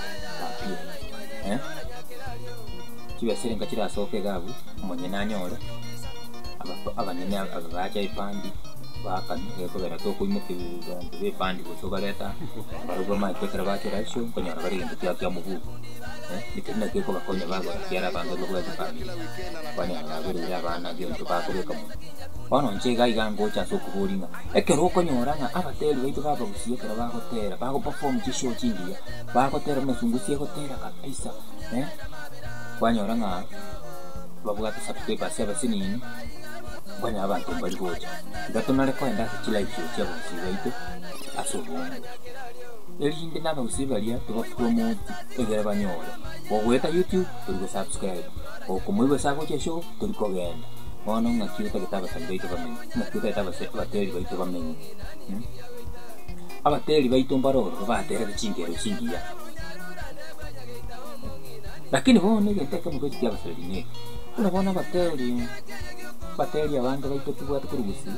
tapia kiba serenga kira soke gabu monye nanyora abanene abacha ipandi bakanye ko bera to kuimuke be pandi ko sogareta barugo mai kwetera bacha rasho konyara bari ndu kya mugu nikina ke ko bakonya bago kiara bando lo kwa tupani kwani abiri ya bana byo tupakure kamo bano nchega igango cha sokuburinga ekero konyoranga abateli baitu baba gusiye kera bagotera bago perform chisho chindia bagotera musungusiye gotera kabisa kwanyoranga bavuga ati subscribe ase abasinini kwanya abantu bali gocha gatonale kwenda kila icyo cyabo baitu asobongo elinde naba usibalia tuba promote egera banyora wogweta YouTube turi subscribe okumwiwe sako cyesho turi kogenda ono ngakiuta kitaba sandeito bamenye ngakiuta kitaba se bateri baitu bamenye abateri baitu mbaro batera bichingero chingiya lakini bone ngenteka mugozi cyaba seline unabona bateri abantu baitu tubwata kurugusi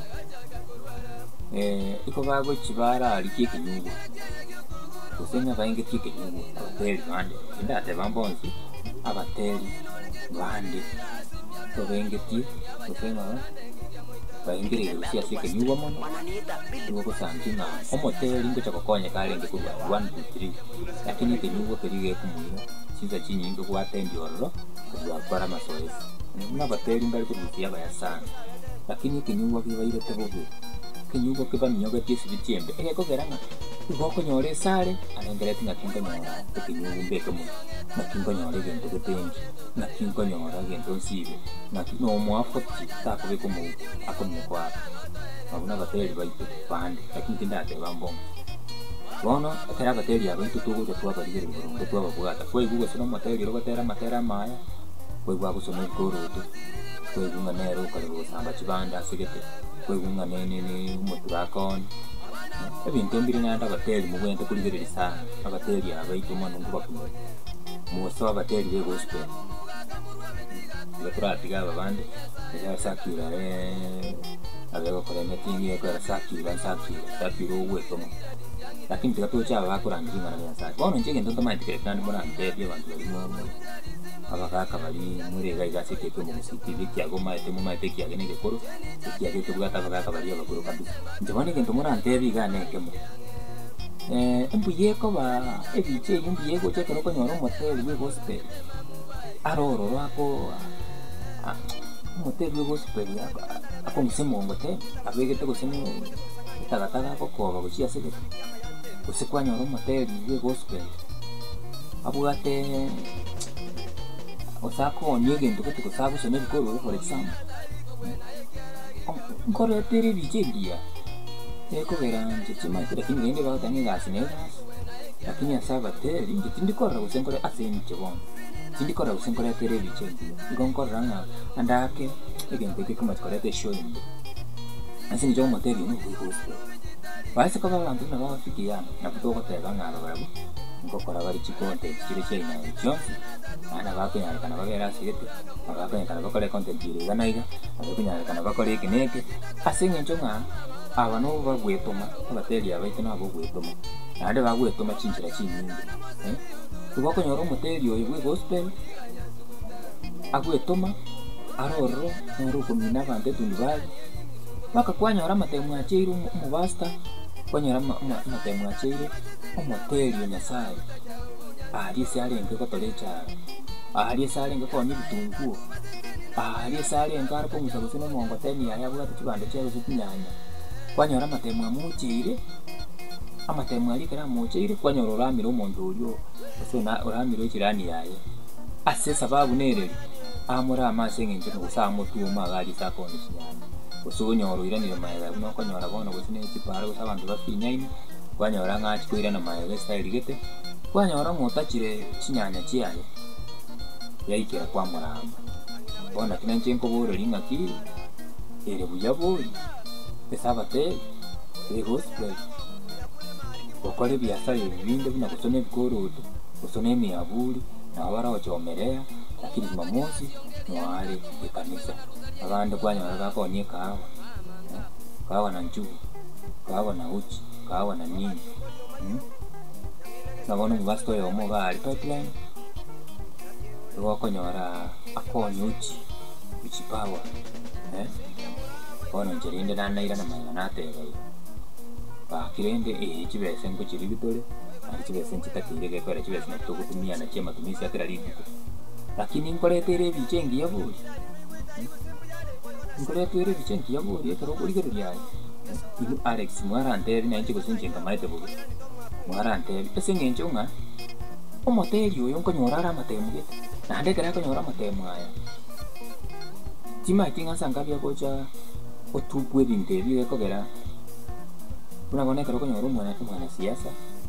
iko bago kibara alikie kinyugo kusenya bainge kike kinyugo abateri bande ndate bambonzi abateri bande to bengeti kusenya baingire usia sike nyugo mono nyugo santina omoteri ngo chakokonya kalenge ku 1 2 3 lakini kinyugo kerige kumwira sinza chinyingo kwa tendi ororo kwa para masoesi na bateri mbali kurusia baya sana lakini kinyugo kibaire tebobe kinyugo kiba mnyoga tisi bitembe ko veranga uboko nyore sare anengere tinga kingo nyora kinyugo mbeke mu na kingo nyore gento getengi na kingo nyora gento sibe na kino mwafoti tako beko mu akomye kwa abuna bateri baitu pande lakini tindate bambongo bono akara bateri abo tutugo twa barigere ngo twa babugata kwe gugo sino materi ro batera matera maya kwe gwa gusoma ikoroto kwe gunga nero kale gusamba kibanda sigete kwe gunga nene muturakon ebintu mbiri nanda bateri mu bwente kuligere sana abateri abaitu mwana ngo bakumwe muso abateri be gospel lepratiga babande ya sakira abego kore metingi ya kora sakira uweto lakini tukatocha abakurangira na sasa bono njenge ndo tamati kandi murande byo bantu bari mu abakaka bari muri gaiga sike mu musiti kyago maite mu maite kyage ne gekoro kyage tubwata abakaka bari abakuru kabisa njabane ngento murande bigane kemo embuye ko ba ebiche embuye ko chekero ko nyoro motel we gospel aroro rako motel we gospel ako musemo ngote abegete ko sene tagataga ko ko bagushia sike usikwanya ro motel we gospel abugate osako nyege ndo ko sabu sene ko for example ngore tere bijendia eko veranje chima lakini ngende ba tani gasine lakini asaba teri ndikora usenkore aseni chebon ndikora usenkore tere bijendia ngonkora nga andake egente ke kuma kore te show ndo asini jo motel no gospel basi ko abantu na bafikia na kutoka tega ngalo babo ngokora bari chikonte kire china Jones ana bakunya kana bagera sigete bakunya kana bakore content ire ganaiga bakunya kana bakore kineke asinge njonga abano bagwetoma abateri abaite nabo gwetoma ade bagwetoma chinjira chinyingi tubako nyoro moteri oyo gwe gospel agwetoma aroro noro kumina bande tundibali bakakwanyora matemu achiru mu basta kwanyora matemu achiru omoteri nyasaye ali salenge ko tolecha ali salenge ko nyi bitungu ali salenge ariko musabuse no mongo teni ya yabuga tukibande cyo zinyanya kwanyora amatemu amuchire amatemu alikera amuchire kwanyora uramira umuntu ulio usona uramira ikirani yaye ase sababu nereri amura amasenge nje gusamo tuma gali sakono kinyana usonyoro iranire mayega no kwanyora bona gusine ikipara abantu bafinyaini kwanyora ngati kwirana mayega style gete kwanyora mutachire kinyanya kiyaye yaikera kwa muramba bona kinanje nkoboro linga kiri ere buyabori esabate gospel okole biashara ibindi bina kusone bikoroto kusone miyaburi na wara wachomerea lakini Jumamosi mwale ikanisa abandi kwanyora bakonye kawa na njugu kawa na uchi kawa na nini nabona mubasto yo mo bali pipeline wakonyora akonye uchi power bona njerinde nanaira na mayana natega kirende kibese ngo kiri bitore ari kibese nkitakire gekora kibese natukutumia na chema tumisi atira ridiko lakini nkoletere bichengi yaburi nkoletere bichengi yaburi ekero kuri gero yayi ilu Alex mwarante binanje kusinjenga maite bugu mwarante pese ngenjonga omoteri oyo nkonyorara amatemu gete nande kera konyora amatemu aya tima kinga sanga bya koja otupwe binte biye kogera unabona kero konyora umwana siasa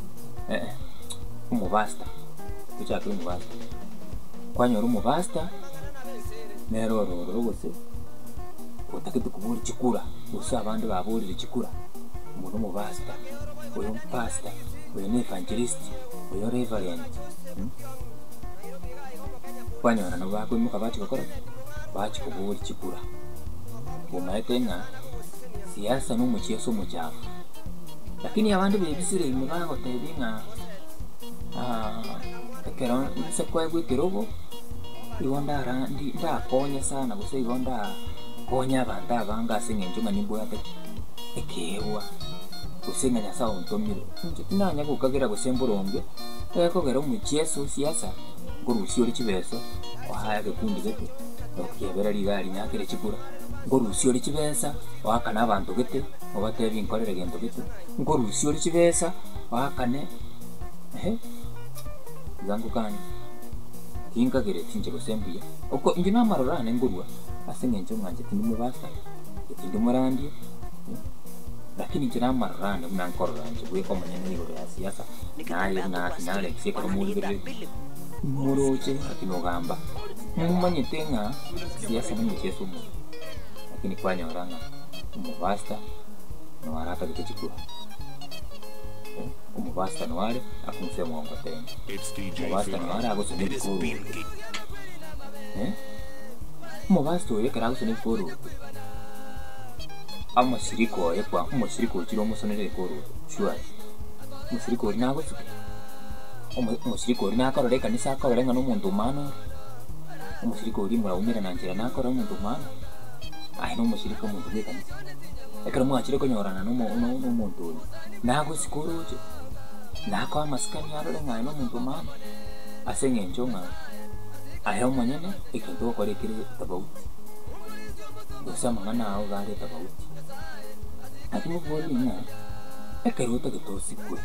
umubasta kuchaka umubasta kwanyora umubasta neroro rwose utakete kubura chikura usa abandi baburira chikura umuntu umubasta uyo pastor uyo ni evangelist uyo reverend kwanyora no bako imuka bachi bakora bachi kubura chikura umaitenga siasa no mucheso mujavu lakini abandi bebisire imibango tebinga ekero sekwa gwekerobo iwonda randi ndakonya sana guse iwonda konya abantu abanga singenjuma nimbo yate ekewa usenganya sawa untomiro nanya kukagira gusemburonge ekogera umucheso siasa ngorusi ori kibeso wahaya gekundi gete okiyebera ligari nyakire chikura ngorusi ori kibesa wakana abantu gete obatebi nkorere gento gete ngorusi ori kibesa wakane zangu kani tinga gere tinje gusembia uko njina marorane ngurwa asengenjo mwanje tindimu basta tindimu randi lakini njina marorane mnankororanje bwe ko manyene yoro ya siasa naye na finale ksekero muri gere muroche akinogamba mumanye tenga siasa ni mchezo mu lakini kwanya oranga umubasta no arata gitechikura umubasta no wale akumse mwongo tena umubasta no wale agosone bikuru umubasta oye kara agosone bikuru amasiriko yekwa umusiriko kiro musonere bikuru sure umusiriko nabo umusiriko nakora kanisa akora ngano muntu mano umusiriko uri murawumira nanjira nakora muntu mano ayi no umusiriko muntu kanisa ekero mwachire konyorana no muntu nago sikoroje nako amaskani arore ngano muntu mano asengenjo nga ayo manyene ikintu korekire tabauti usama ngana aho gare tabauti akimo boli na ekero tagotosikwe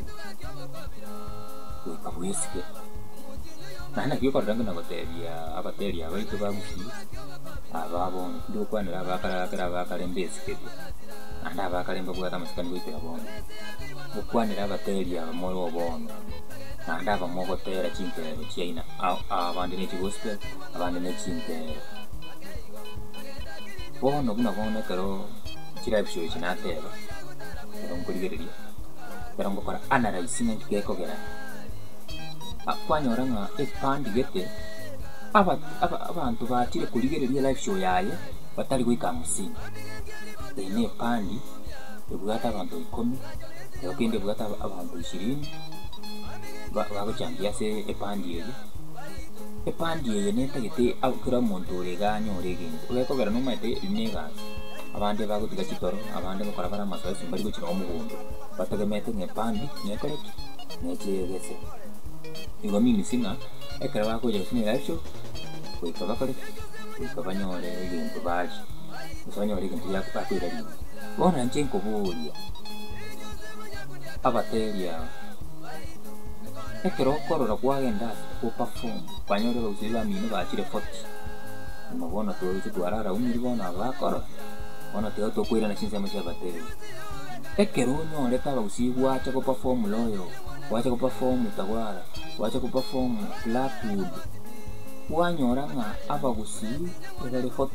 wekabuyesike nana kiyo koranga nagotebia abateria baitu bamusi ababone ndio kwanira bakalembesike anda bakalemba bwata masikani bwitira bono ukwanira abateria moyo obono anda bamogotera chinkero chiina abandi ne gospel abandi ne chinkero bono kuna kero chirabisho chinateba kero nkurigereria kero ngokora analyzing nkekogera akwanyora nga epandi gete abantu batire kurigereria live show yaye batari gwika musini ene pandi ebwata abantu 10 yokende bwata abantu 20 bagochangia se epandi ye netagete akura muntu reganya oregende ukekogera no mate inega abandi bagutika kitoro abandi bakora bara masaisi bari gukira omugondo batagemete ngepandi nekoreki nekegese igo mimi singa ekara bakoje sine live show kwikaba kare kwikaba nyore ibintu baje usanyore ibintu yakwira bona nje nkubuulya abateria ekero okorora kwagenda kuperform kwanyorera usibi bamino bakire 40 mabona tuweze twarara umiri bona bakora bona teo tokwira na chinsemo cha bateria ekero unyore kaba usibi wacha kuperform loyo wacha kuperform tawara wacha kuperform Blackwood wanyora nga abagusibi bali 40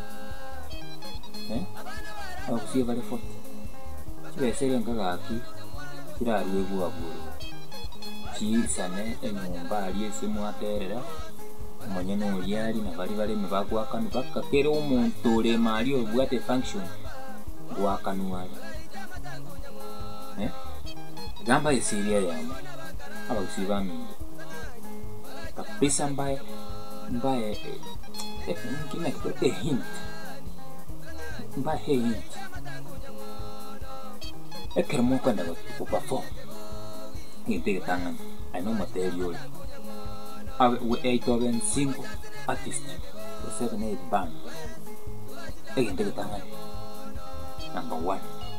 abagusibi bali 40 kibesere ngagaki kirariwe buwaburu kisane enyumba ali esimu aterera mwenye n'olyali nabali mibagwakanu bakakere omuntu olema ali obwate function gwakanuwali gamba esiria yamu abagusibi bamingi kabisa mbaye nkina kitote hint mbaye hint ekero mukwenda kuperform ngite tangan ano material we 8,5 artist 7-8 band ngite tangan number 1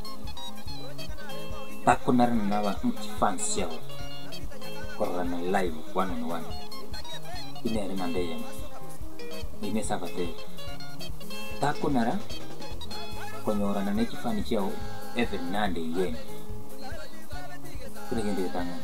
takunar nawa fans yao korana live 1-on-1 ini ari mandaya ini sabate takunara konyorana nekifani chao every Nande yen kurigende tangan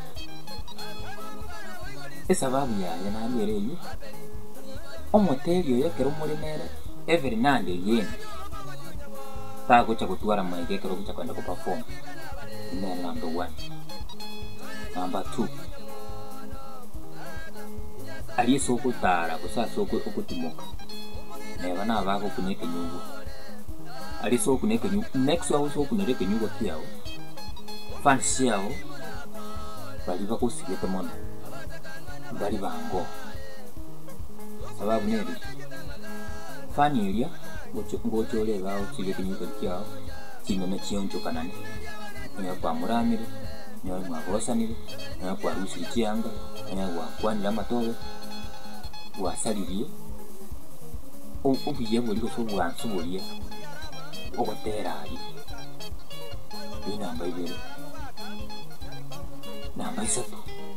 esababu ya nalwere yu omotelio yekero muri nere every Nande yen tagocha kutwara maige kero kucha kwenda kuperform ine number 1 number 2 ali soko tara kusa soko okutimoka neba nabako kuneke nyugo ali soko kuneke nyugo next wa soko kuneke nyugo kiao fans yao bali bakusigete mona bali bango sababu neri fani ilia ngochole bao sigete nyugo kiao kino na chionjo kanani nya kwa muramire nya mwagosanire nya kwa rusi chianga nya kwa kwanira matobe wasalirie obuye buli ko bwansubulie okotera ali inamba ibere namba isatu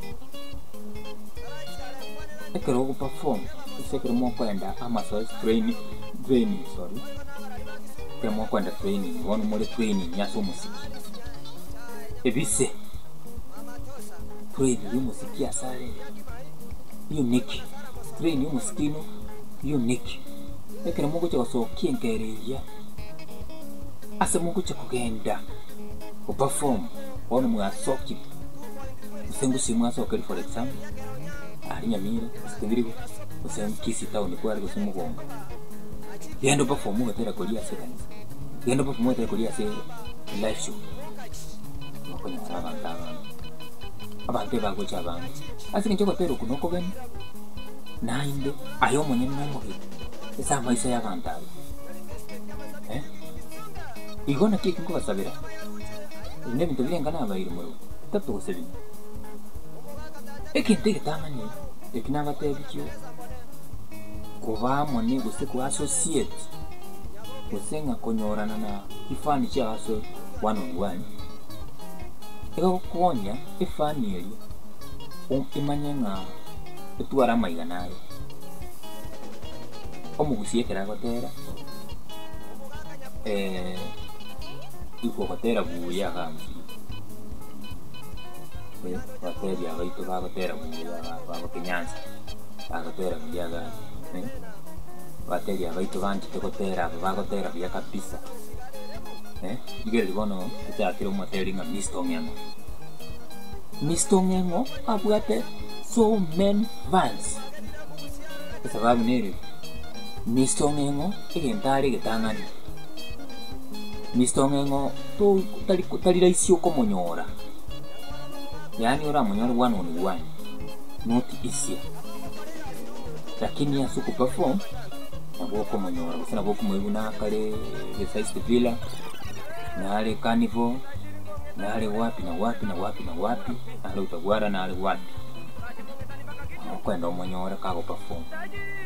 ekero ko perform sekero mo kwenda amaso training sorry kemo kwenda training wono mole training yaso musiki ebise training musiki asale unique training musikino unique ekero mo kucha so kienkereya ase mo kucha kugenda ku perform wono mwasoki usengu simu asokeri for example ali nyamira sikindirigo usengu kisi town kwa ali kusimugonga yendo perform mo tera kolia seconds yendo perform mo tera kolia se live show makonya sana abantu bagocha abantu asikinje ko tero kunoko bene nainde ayo mwenye namuhi esa maisha y'abantu igona kiki ngo basabira ne bintu birengana abayiri mu rugo tatu sebi ekinte gitamani ekinaba tebikyo kuba mone guse ku associate kusenga konyorana na ifani cha aso 1-on-1 ego kuonya ifani eli imanyanga etwara maiganayo omugusie keragotera ikogotera buya gamsi bateri abaitu bagotera buya bagokinyanza bagotera buya ga bateri abaitu bantu tegotera bagotera buya kabisa igere libono kutakira umoteri nga mistongengo abwate so many fans sababu nere mistongengo egentare getangani mistongengo to tali raisio komonyora yani ora monyora 1-on-1 not easy lakini ya suku perform nabo komonyora kusana boko mwibuna kale the size villa na ale carnival na ale wapi na ale utagwara na ale wapi kwenda omonyora kago perform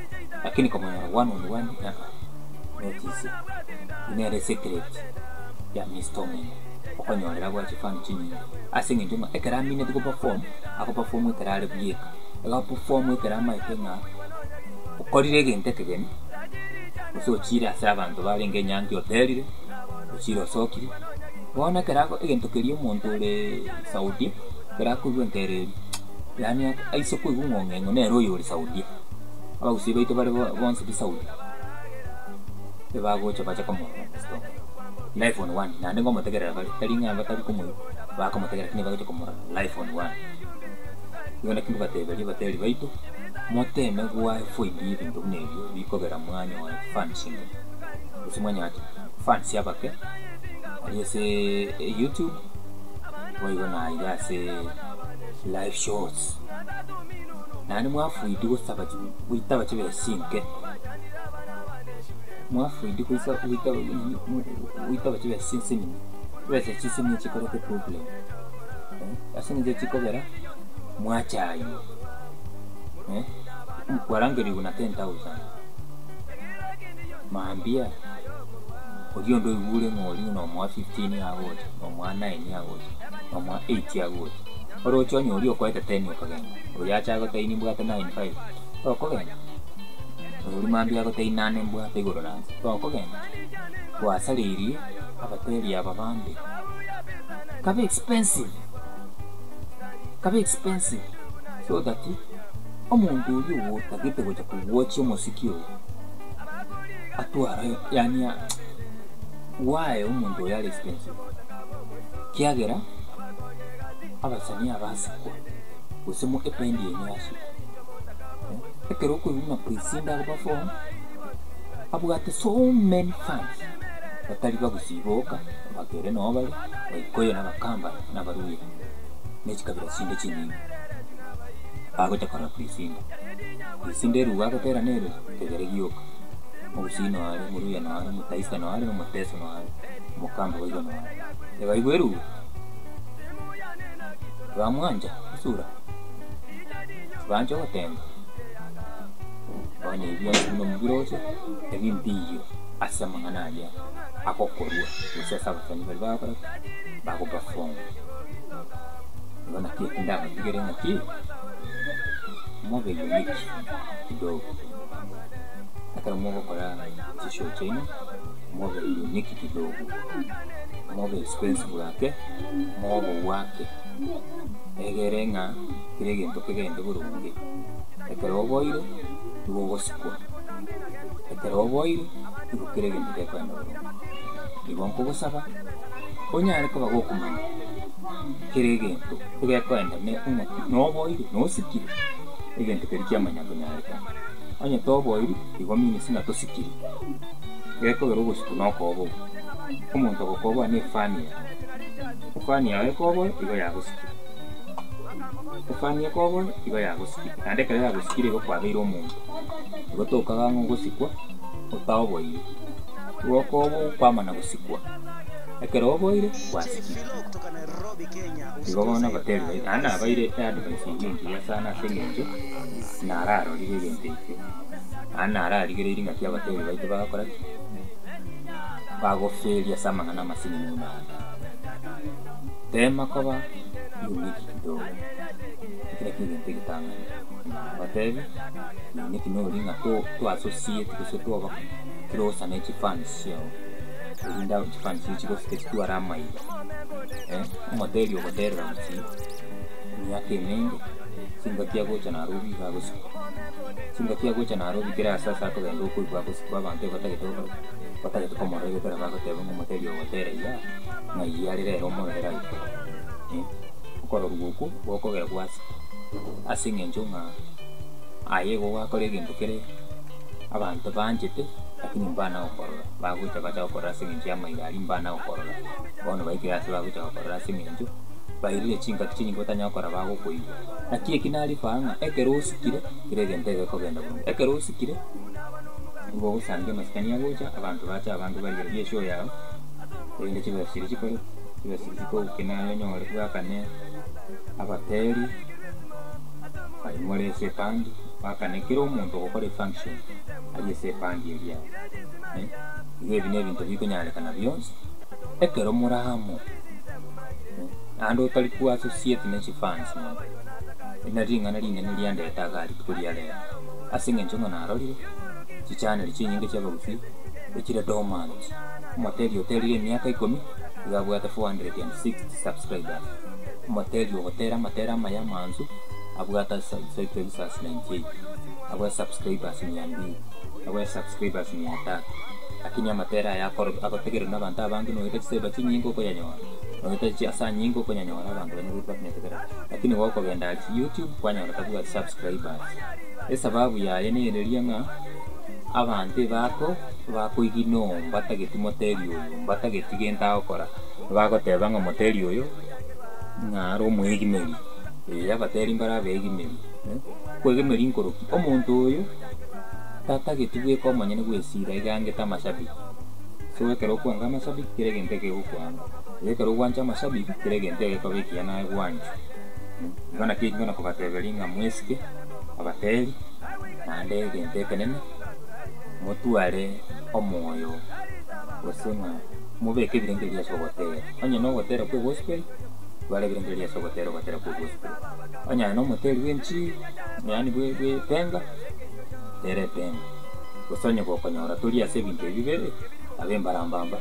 lakini komonyora 1-on-1 not easy inere secret ya mistoming okonyorera gwa chifani chini asinge njuma ekera mine tuko perform ako perform ekera ale buyeka ega perform ekera maitenga ukorire gente kegeni uso chira asa abantu balenge nyangi hotelire uchiro sokiri bona kerako egento kerio muntu ule Saudi kerako gwentereri yani aiso ko ngongengo nero yori Saudi aba usibe ito bale bonse bi Saudi bago chapa chapa mo sto life on one na ngo motegera bale talinga batari ko mo ba ko motegera kini bago ko life on one yona kindu bateli baito moteme gwa foidi bintu nebyo bikogera mwanya wa fansing usimwanya ati fansi abake aliyese YouTube wayibona yase live shows nani mwafuidi gusaba witaba kibe sinke mwafuidi kuisa witaba kibe sinsini wese chisini chikoreke problem asini je chikogera mwachayo warangeri una 10,000 maambia odio ndo ibule ngoli no mwa 15 hours no mwa 9 hours no mwa 8 hours oro chonyo odio kwaita 10 okagenda oyacha go taini mbwa 95 to okagenda ori maambia go taina 8 mbwa tegoro nanzi to okagenda kwa saliri abateri ababande kabe expensive so that omuntu uri utagite gocha kuwatch umuziki atwara yani why umuntu yali expensive kiagera abasani abasikwa usemo ependi yenyashi ekero ko una presinda perform abugate so many fans batali bagusiboka bagere no bali bayikoyo n'abakamba n'abaruye n'ekikabira sinde kinini ago chakara presinda ruwa gatera nero tegere giyoka mubusino ale muruya no ale mutaisa no ale no muteso no ale mukamba bayo no ale ebaigweru bamwanja isura banjo gotemba banye ibyo no mubirose ebimbiyo asamangana aja akokorwa usasa batani bali bako perform bana kitinda ngire ngaki mobe unique kidogo akara mogo kora tisho chini mobe unique kidogo mobe expensive yake mogo wake egerenga kirege ntokegende burungi ekero boire iwo sikwa ekero boire iwo kirege ntekwana ibonko gusaba onyare ko bagokumanya kirege nto tugekwenda ne no boire no sikire egento kerikia manyago nyareka anya to boire iwo mini sina to sikire geko bero gusiku no kobo umuntu gokobo ni fani yawe kobo igo yagusikire ufanya kobo igo yagusikire ande kare yagusikire go kwabeiro umuntu igo tokaga ngo gusikwa utawo boire igo kobo kwamana gusikwa ekero boire kwasikire igo bona bateri ana baire advice nyingi ya sana sengenje nararo ligente ana ara ligere nga kya bateri baite bakora bago feria samanga na masini muna tema koba unique do kile kigente kitanga bateri ni kinori nga to associate ko to ba cross na fans yo inda fans chiko sketch tu arama ida modeli o bateri ramsi ni yake mengi singatia gocha na rubi bago singatia gocha na rubi kira sasa ko ndo ko bago sikwa bante batake como rege pero bago te bongo modeli o bateri ya na yari rero mo era ko ro guku boko ge kwasi asinge njunga ayego wakore gintu kire abantu banjete lakini mbana okora bagucha bacha okora singe ama yari mbana okora bono baikira se bagucha okora singe nju bairire chinga chinyi gotanya okora bago kuiba nakie kinali fanga ekero usikire kire gente ko genda bungu ekero usikire ngo usange maskani yagocha abantu bacha abantu bari ye show yao ende chibasiri chiko kinayo nyore kwakane abateri ayimore se pandi bakane kiro umuntu gukora function aje se pandi ya iwe bine bintu biko nyale kana byonse ekero muramo ando utari ku associate na fans mo ina ringana rinene riandeta gari kuria leo asinge njongo na arorire ci channel chinyinge cya bagufi ekira dormant moteri hoteli miaka 10 igabwata 460 subscribers moteri hotera maya manzu abwata subscribers 98 abwa subscribers 200 abwa subscribers 300 lakini amatera yakoro akotegera n'abantu abangi no yetese chinyingo ko yanyora no yetese asa nyingo ko yanyora abantu bane banetegera lakini wako benda YouTube kwanyora tabuga subscribers esababu ya yenereria nga abantu bako igino batageti moteri oyo batageti genta okora bagoteba nga moteri oyo ngaro mwigimeri abateri mbara begimeri kwegimeri nkoroki omuntu oyo tata gitugwe ko manyene gwesira igange ta mashabiki so ekero kwanga mashabiki kiregente ke ukwanga ekero gwanja mashabiki kiregente ke kabiki yana gwanja ngana kingo na kubatebelinga mweske abateli nande gente kenene mutuare omoyo osema mubeke birengeria sogotera anya no gotera ku gospel wale birengeria sogotera gotera ku gospel anya no moteli wenchi yani bwe penga terepen gusonye ko konyora turi ase binte bibere abembarambamba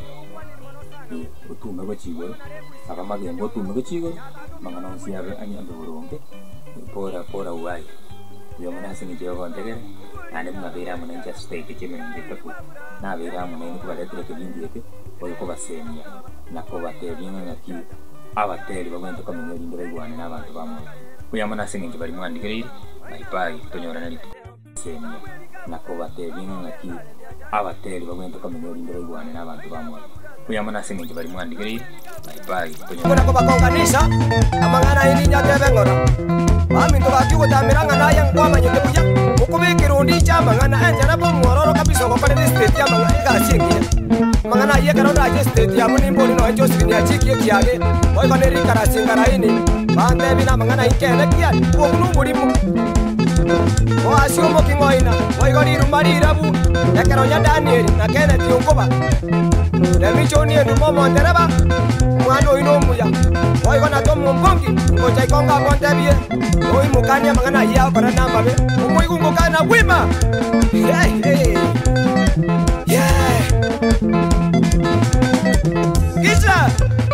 utume go chigo abamagengo utume go chigo mangana nsiabe anyambe buronge pora uai yo mwana singi je ho ndegere ane mabera mwana nja state kime ngitafu na bera mwana ni kubaletere ke bindiyeke oyo ko basemya nako batebinga ngaki abateri bagwento kamenya lindira igwane n'abantu bamwe kuyamana singi je bari mwandikire bye tonyora nari semya nako batebinga ngaki abateri bagwento kamenya lindira igwane n'abantu bamwe kuyamana singi je bari mwandikire bye tonyora ko bakonganisha amangana ini nyatebe ngora mami ndo bakigo tamiranga naye ngwamanye tebuya ukubikirundi cyamangana enjana bo mwororo kabisa ko kare state yamanga ikashingiye mangana ye karonda je state ya muni mboni no jo sinya chiki kiage boy koneri karasingara ini bande bina mangana ikele kia okunu murimu o asio mokingoina boy gori rumari rabu yakaronya Daniel na Kenneth Yongoba demichoni enu momo ndereba mwano ino muya boy kona to mumbongi ngoja ikonga bondebie oi mukanya mangana ya kona namba be umoi kungokana wima hey yeah Gisa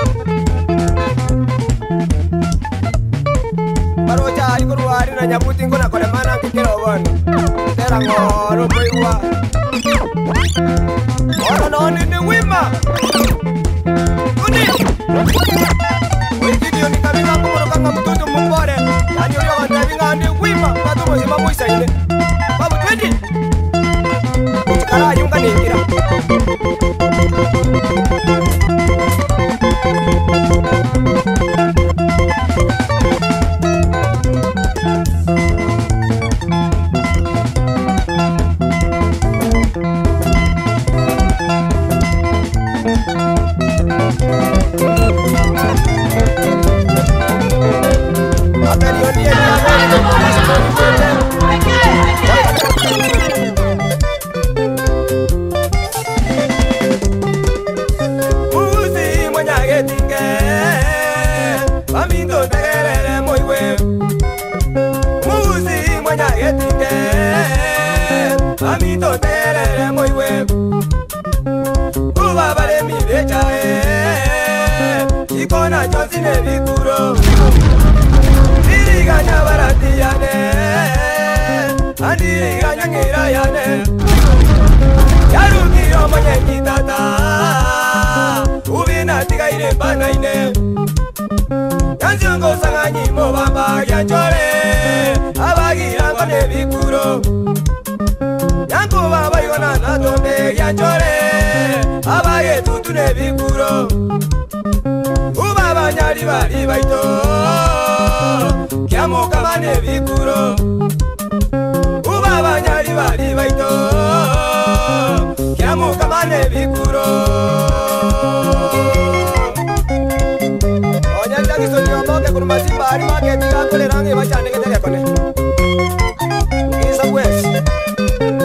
Baroja ikuru ari na nyabuti ngona kole mana kikero bon tera ngoro boiwa ono ni wima uni video ni kabisa kumoro kanga mtoto mbore yani yo ndabinga ndi wima bado muzima muisa ile babu twendi kala yunga ningira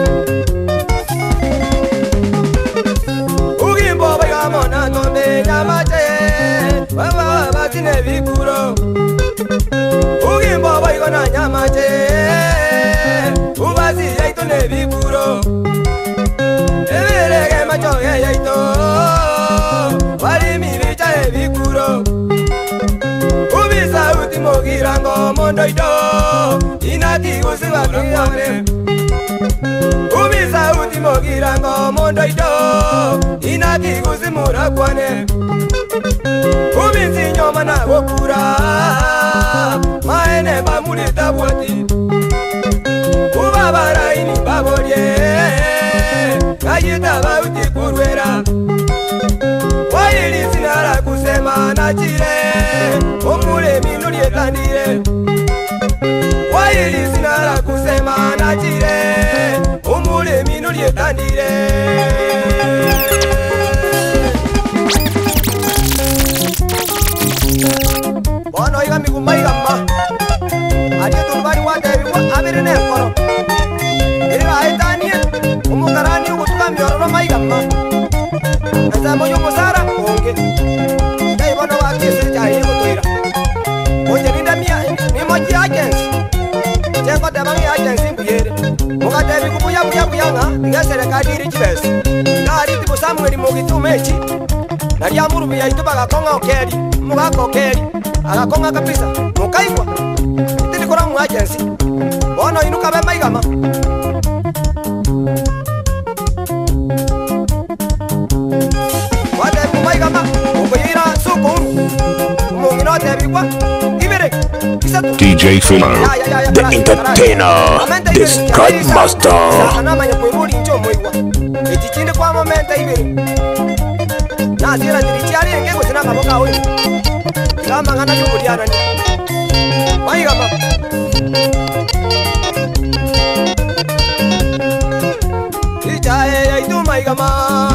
Ugimbo baga mona no me llama mondo ido inati kusiba kiyamre Umisa uti mogirango mondo ido inati kusimura kwane Uminsi nyoma na wokura maene bamuleta bwati Ubabara ini babolie Kayita bauti kurwera Waili sinara kusema na chile Umule minuli etandire Waili sinara kusema na chile Umule minuli etandire Bono iga migumba igamba Adia turbani watebi wa abiri nekoro Iriba aitanie Umukarani ugutuka miororo maigamba Eza moyo musara onge Dei bono wakisi jahi kutuira Oje ninda ni moji agency Jengo tebangi agency mbuyere Muka tebi kubuya nga Nga serikali iri chibesi Nga ariti busamu eri mugitu mechi Nari amuru ya ituba gakonga okeri Muka okeri Agakonga kabisa Mukaigwa Tini kura mu agency Bono inuka bema igama Wate kumaigama Ukuyira suku Mungino tebikwa Ibere DJ Filler, the entertainer, the strike master. Sanamanya kuiburi ncho moigwa Echichinde kwa momenta ibere Nasira ndirichiari enge kusina kaboka we Kama ngana yukuliana ni Maigama Ijae ya itu maigama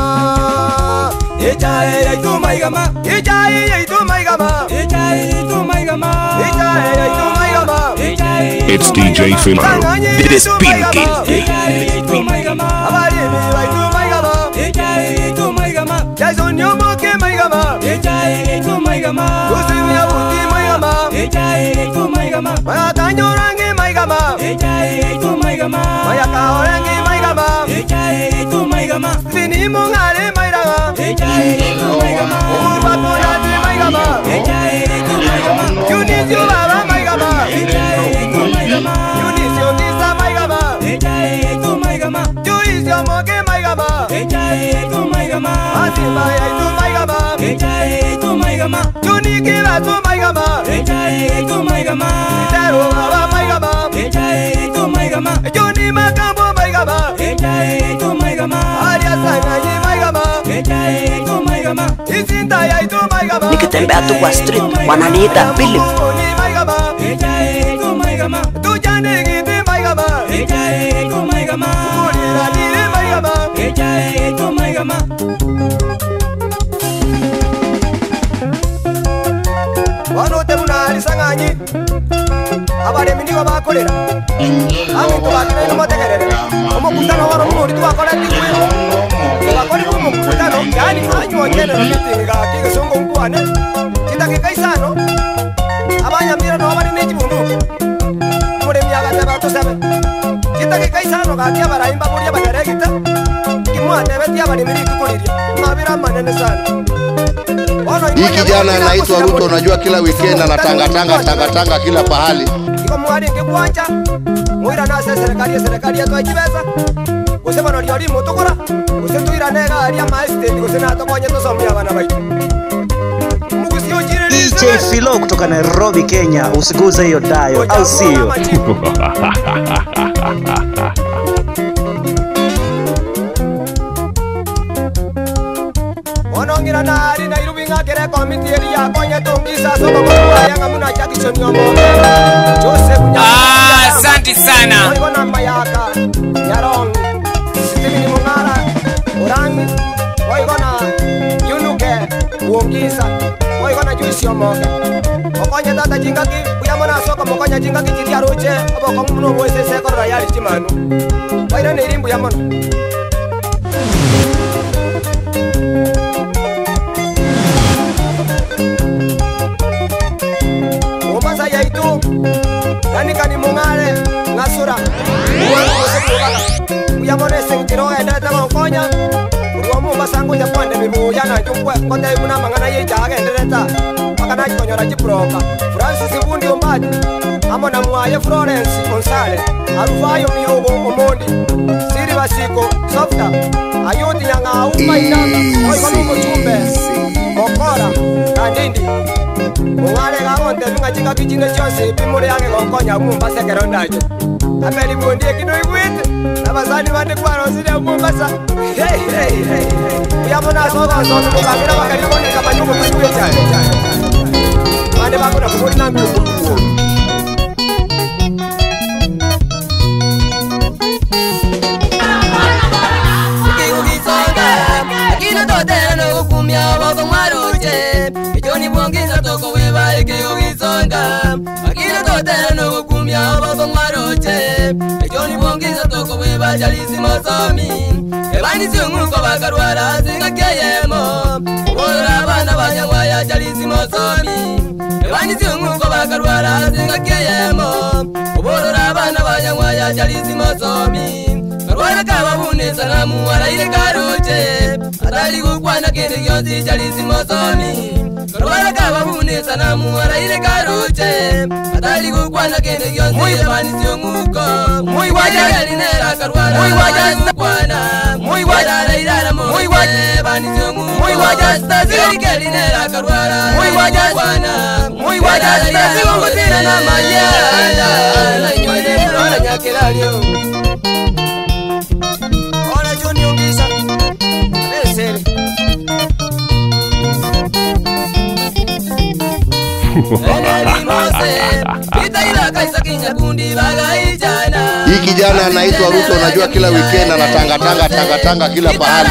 Ijae ya itu maigama Ijae ya itu maigama Ijae ya itu maigama Ijae ya itu maigama It's DJ Filler, this pinky. Ijae ya itu maigama Abari mi wa itu maigama Ijae ya itu maigama Jason yomo ke maigama Ijae ya itu maigama Kusimi ya buti maigama Ijae ya itu maigama Maya tanyo rangi maigama Ijae ya itu maigama Maya kao rangi maigama Ijae ya itu maigama Sini mungare maigama Ijae ya itu maigama Urba koyati maigama Ijae ya itu maigama Yunisyo baba maigama Ijae ya itu maigama Yunisyo tisa maigama Ijae ya itu maigama Yunisyo moke maigama Ijae ya itu maigama Asimba ya itu maigama Ijae ya itu maigama Yuniki batu maigama Ijae ya itu maigama Itero baba maigama Ijae ya itu maigama Yuni makambo maigama Ijae ya itu maigama Aria sangayi maigama Ijae ya itu maigama Isinta ya itu maigama Nikitembea tu kwa street wananiita Philip. Ijae ya itu maigama Tujane giti maigama Ijae ya itu maigama Kulira diri maigama Ijae ya itu maigama Wanote munari sanganyi Abare mindigo bakolera Ami tubakina ino motekerere Omokutano waro munori tubakole tikwe Tubakole kumokutano Yani anyu onyene mitinga Kige songo mkuwane Chitake kaisano Abanya mira no abari nechi mundu Mure miyaga teba tosebe Chitake kaisano Katia baraimba muria badaregita Kimua tebe tia bari miri tukuliria Mabira manene sana Hii kijana anaitwa Ruto, unajua kila weekend anatanga kila pahali. Iko mwari ngekuanja Mwira nase serikali yetu ajibeza Usema no liori motokora Usetuira nega aria maesteni Usena tokonye tosomia bana baitu DJ Filo kutoka Nairobi, Kenya. Usiguze hiyo dayo, au sio? Onongira nari na irubinga kere komiti eli ya konye tungisa soko kwa yanga muna chati choni omo Joseph Nyama asante sana Oigo na mayaka Nyarong Sitimini Mungara Orangi Oigo na Yunuke Uongisa Oigo na Juisi Omoke Okonye tata jingaki Uyamona soko mokonye jingaki jiti aruche Obo komuno mwese seko rayali chimanu Oire nirimbu yamona Mombasa ya itu Nani kani mungare Ngasura Uyamone singtiro edete mongkonya Uruwa Mombasa ngu ya pande mibu Yana jungwe Kote imuna mangana ye jaga endereta kana chikonyora chiproka Francis Bundi Ombadi amo na Mwaye Florence Onsale Arufayo Miyogo Omondi Siri Basiko Softa Ayoti Nyanga Uma Inanga Oiwaluko Chumbe Mokora Kandindi Mungale Gaonte Nunga Chika Kichine Chose Pimure Yange Konkonya Mumba Sekerondaje Ameli Bundi Ekido Iguite Nabazani Wande Kwaro Sida Mumbasa Hey hey hey Uyamona Soga Soga Mukamira Bakarikone Kamanyuko Kanyuwe Chane Mande Bakuna Kumuri Nambi Ukukuo Totera no kumya wako maroche Ejoni bwongeza toko weba eke yogisonga Akina totera no kumya wako maroche Ejoni bwongeza toko weba jalisi mosomi Ebani siunguko bakarwara zinga keyemo Ubora bana banyangwa ya jalisi mosomi Ebani siunguko bakarwara zinga keyemo Ubora bana banyangwa ya jalisi mosomi Karwara kababune salamu walaile karoche Atali kukwana kende kionzi jalisi mosomi Karwara kababune salamu walaile karoche Atali kukwana kende kionzi ebani siunguko Mui waja linera karwara Mui waja kukwana Mui waja lairara mo Mui waja ebani siunguko Mui waja stasi linera karwara Mui waja kukwana Mui waja stasi kukutina na mayanda Na nyoide flora nyakilalio Ongisa Leseri Hii kijana anaitwa Ruto, unajua kila weekend anatanga kila pahali.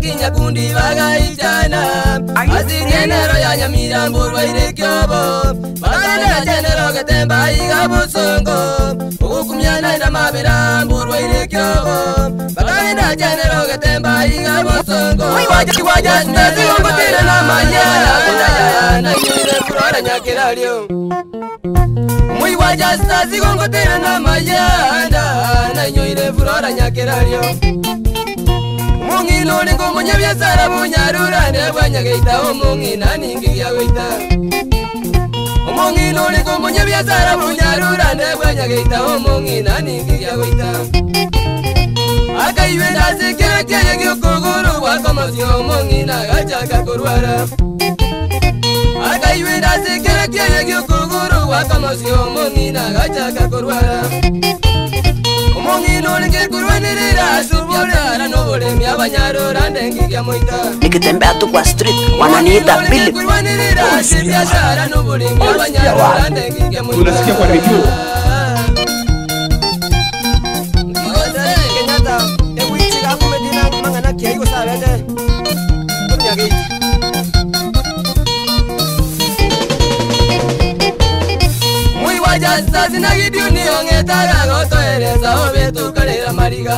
Mui waja stasi gongotera na mayanda Na nyoire flora nyakeralio Mungi lori kumunye biasara bunyarura Nebwanya geita omungi naningi ya geita Mungi lori kumunye biasara bunyarura Nebwanya geita omungi naningi ya geita Aka iwenda sikira kaya gyokoguru Wako mozio omungi na gachaka kurwara Aka iwenda sikira kaya gyokoguru Wako mozio omungi na gachaka kurwara Omungi nolike kurwanirira Subotara nobole miabanyarura Ndengi ya moita Nikitembea tu kwa street wananiita Billy. Biashara nobole miabanyarura Ndengi ya moita Unasikia kwa radio Kenyatta Ewichi gaku medina Mangana kia hiyo saa vende Kunya geiti Mui waja stasi na gidiu ni ongetara Goto ereza obetu karera mariga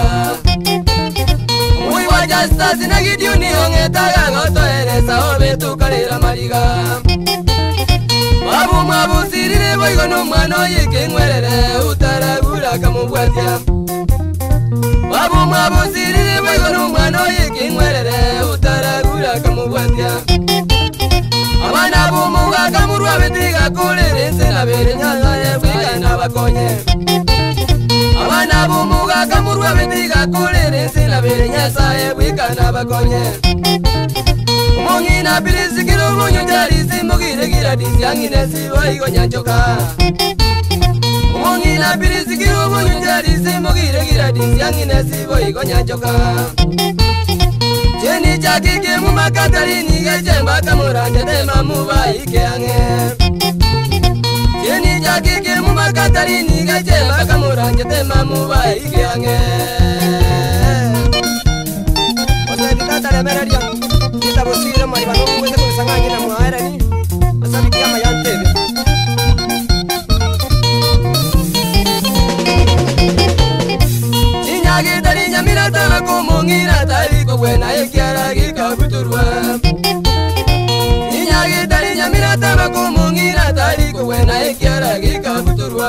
Mui waja stasi na gidiu ni ongetara Goto ereza obetu karera mariga Mabu mabu sirire boigo no mano yike ngwerere Utaragura kamubwatia Mabu mabu sirire boigo no mano yike ngwerere Utaragura kamubwatia Abana bumuga kamurwa betiga kulere Nsena bere nyaza yefika na bakonye Abana bumuga kamurwa betiga kulere Nsena bere nyaza yefika na bakonye Mungi na bilisi kiro munyo jarisi Mugire gira disi angine siwa igo nyanchoka Mungi na bilisi kiro munyo jarisi Mugire gira disi angine siwa igo nyanchoka Jeni chakike mumakatari nige chemba kamuranje tema muba ike ange Jeni chakike mumakatari nige chemba kamuranje tema muba ike ange Ose dikatare mereria Kita busire maribano mweze kumisanganye na muhaera ni Masabikia mayantebe Chinyage tari nyamira tala kumungira tari Kwena ekiara gikabuturwa Chinyage tari nyamira tala kumungira tari Kwena ekiara gikabuturwa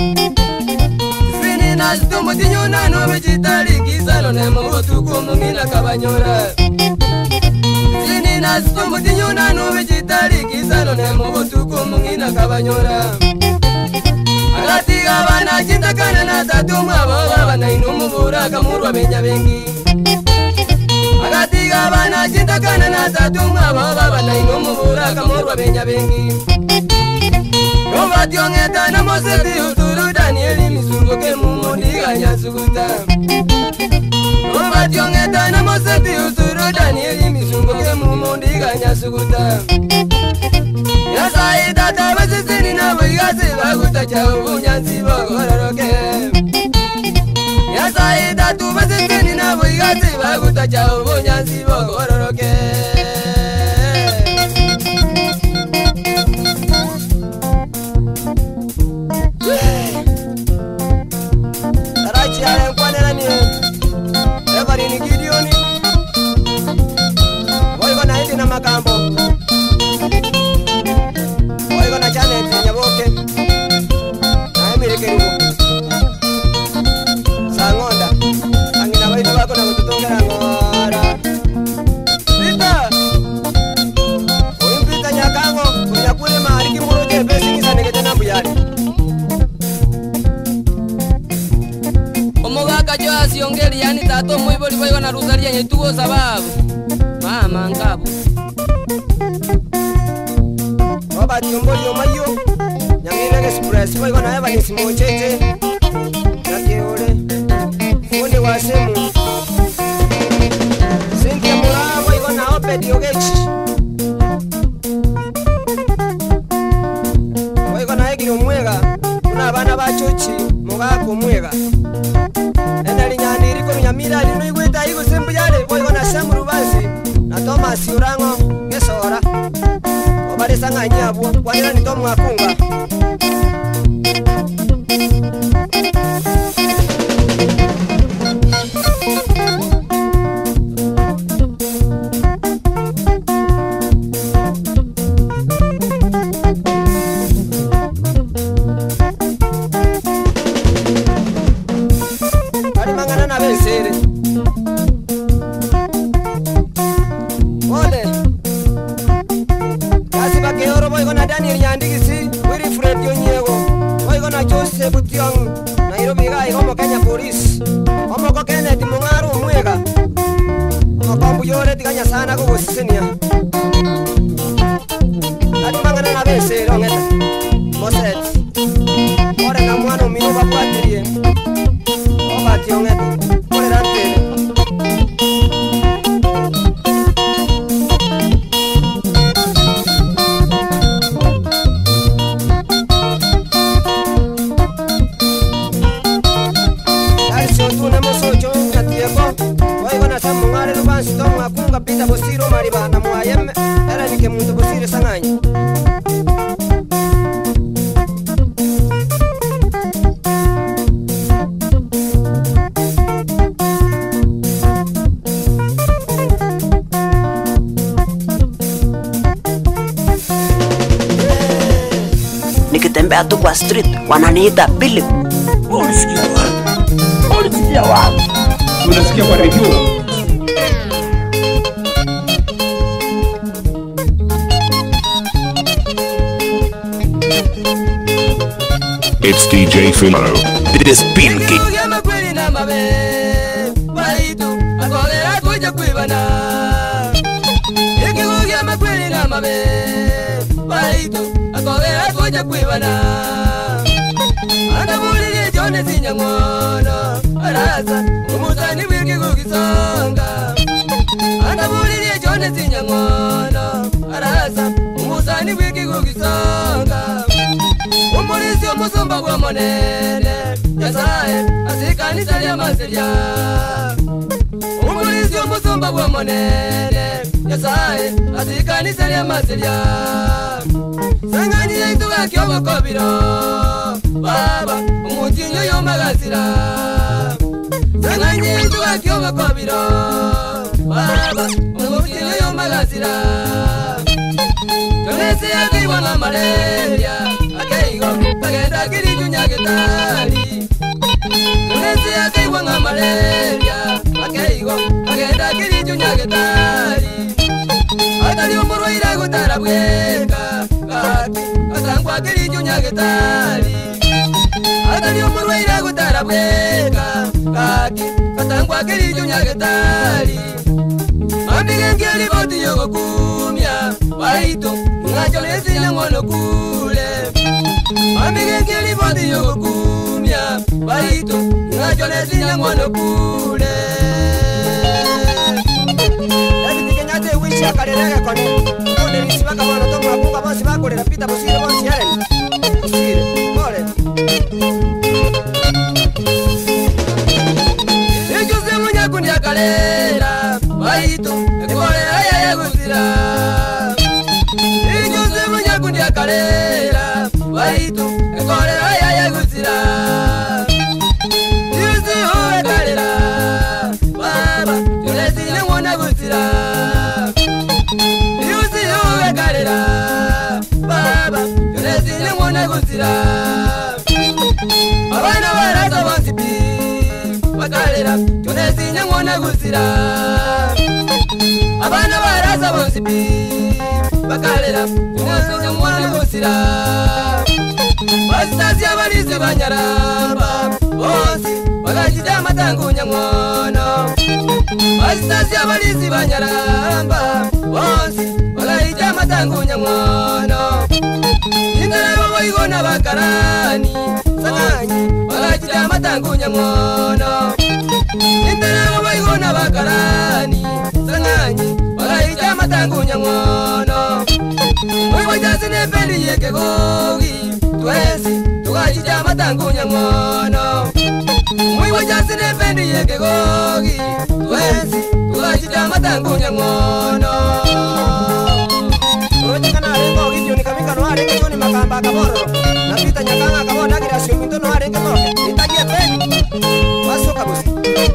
Fini na stumu tinyuna no bichitari Kisalo nemo otu kumungina kabanyora Fini na Astu mutinyuna nubijitari kisano nemubutuku mungina kabanyora Agatiga bana chintakana na tatumwa boga bana inumubura kamurwa benya bengi Agatiga bana chintakana na tatumwa boga bana inumubura kamurwa benya bengi Nova tiongeta na moseti uturu Danieli misungo ke mumundi ganyasuguta Nova tiongeta na moseti uturu Danieli misungo ke mumundi ganyasuguta Yasai tata basisini na bigase baguta chao bunyansi bogororoke Yasai tatu basisini na bigase baguta chao bunyansi bogororoke Tarachi ya kwanera ni Every ni Gideoni Waigo na hindi na makambo Waigo na Janet Nyaboke Na Emile Kerubo Sangonda Angina waitu wako na kututongera ngora Pita Uimpita nyakango Kunyakule mahariki muruje Besi ngisa negete na buyari Omogaka jo asiongeri yani tato mwiboli waigo na rusaria nyetugo sababu Mama nkabu Oba tiomboli omayo Nyangire express waigo na eva nisimochete Nakeole Fundi wa semu Cynthia Mura waigo na opedi ogechi Waigo na egiri omwega Kuna abana bachochi Mogako mwega Endali nyandiri ko nyamira lino igweta igo sembuyale waigo na semuru basi Na Thomas Urango ngesora Obare sanga nyabwo kwanira ni Tom Akunga Ari mangana na besere Ole Kasi bakeoro boy gona Daniel Nyandigisi Wiri Fred Yonyego boy gona Joseph Butiong Nairobi ga igomo Kenya Police Omo ko Kenneth Mungaru mwega Omo kombu yore tiganya sana ko gosisenia Ari mangana na besere ongeta Moset Ore na mwana mino bakwatirie Oba tiongeta Ore rantele Akunga pita bosiro mariba na muayem era ni ke mundo bosire sanganya Nikitembea tu kwa street wananiita Philip. Unasikia wapi? Unasikia kwa radio? It's DJ Philo. This Pinky. Umulisi omusumba gwa monene Yasaye asikanisa lya maseria Umulisi omusumba gwa monene Yasaye asikanisa lya maseria Sangani yaitu gakyobo kobiro Baba umutinyo yomagasira Sangani yaitu gakyobo kobiro Baba umutinyo yomagasira Yonesi yakiwa na malaria Akeigo, kagenda kiri junyagitari Yonesi yakiwa na malaria Akeigo, kagenda kiri junyagitari Atali gutarabweka kaki atangwa kirijo nyagetari atari umurwaira gutarabweka kaki atangwa kirijo nyagetari amige ngeli boti yokumya waito ngacho lezi nyangono kule amige ngeli boti yokumya waito ngacho lezi nyangono kule Karelega con donde ni siba acabando toma la puga más va con la pita posible más yaren posible vale ellos de muña con ya calera baito de corera ya gustira ellos de muña con ya calera baito de corera ya gustira ellos de hoja calera baba yo les dije una gustira Baba, yo les dije una gustira Abana baraza bonsipi Bakalera, yo les dije una gustira Abana baraza bonsipi Bakalera, yo les dije una gustira Bastasi abalizi banyaramba Bonsi, bagajija matangu nyangono Bastasi abalizi banyaramba Bonsi, bagajija matangu nyangono Nitara boigona bakarani Sanganyi, bagajija matangu nyangono Nitara boigona bakarani Sanganyi, bagajija matangu nyangono Mwiwa jasi nependi yeke gogi Twesi, tukajija matangu nyangono Mwiwa jasi nependi yeke gogi Twesi, tukajija matangu nyangono Roja kana arengo gityo ni kamika no arengo yo ni makamba kaboro Napita nyakanga kabona kira siuminto no arengo moke Nitagie peni Waso kabusi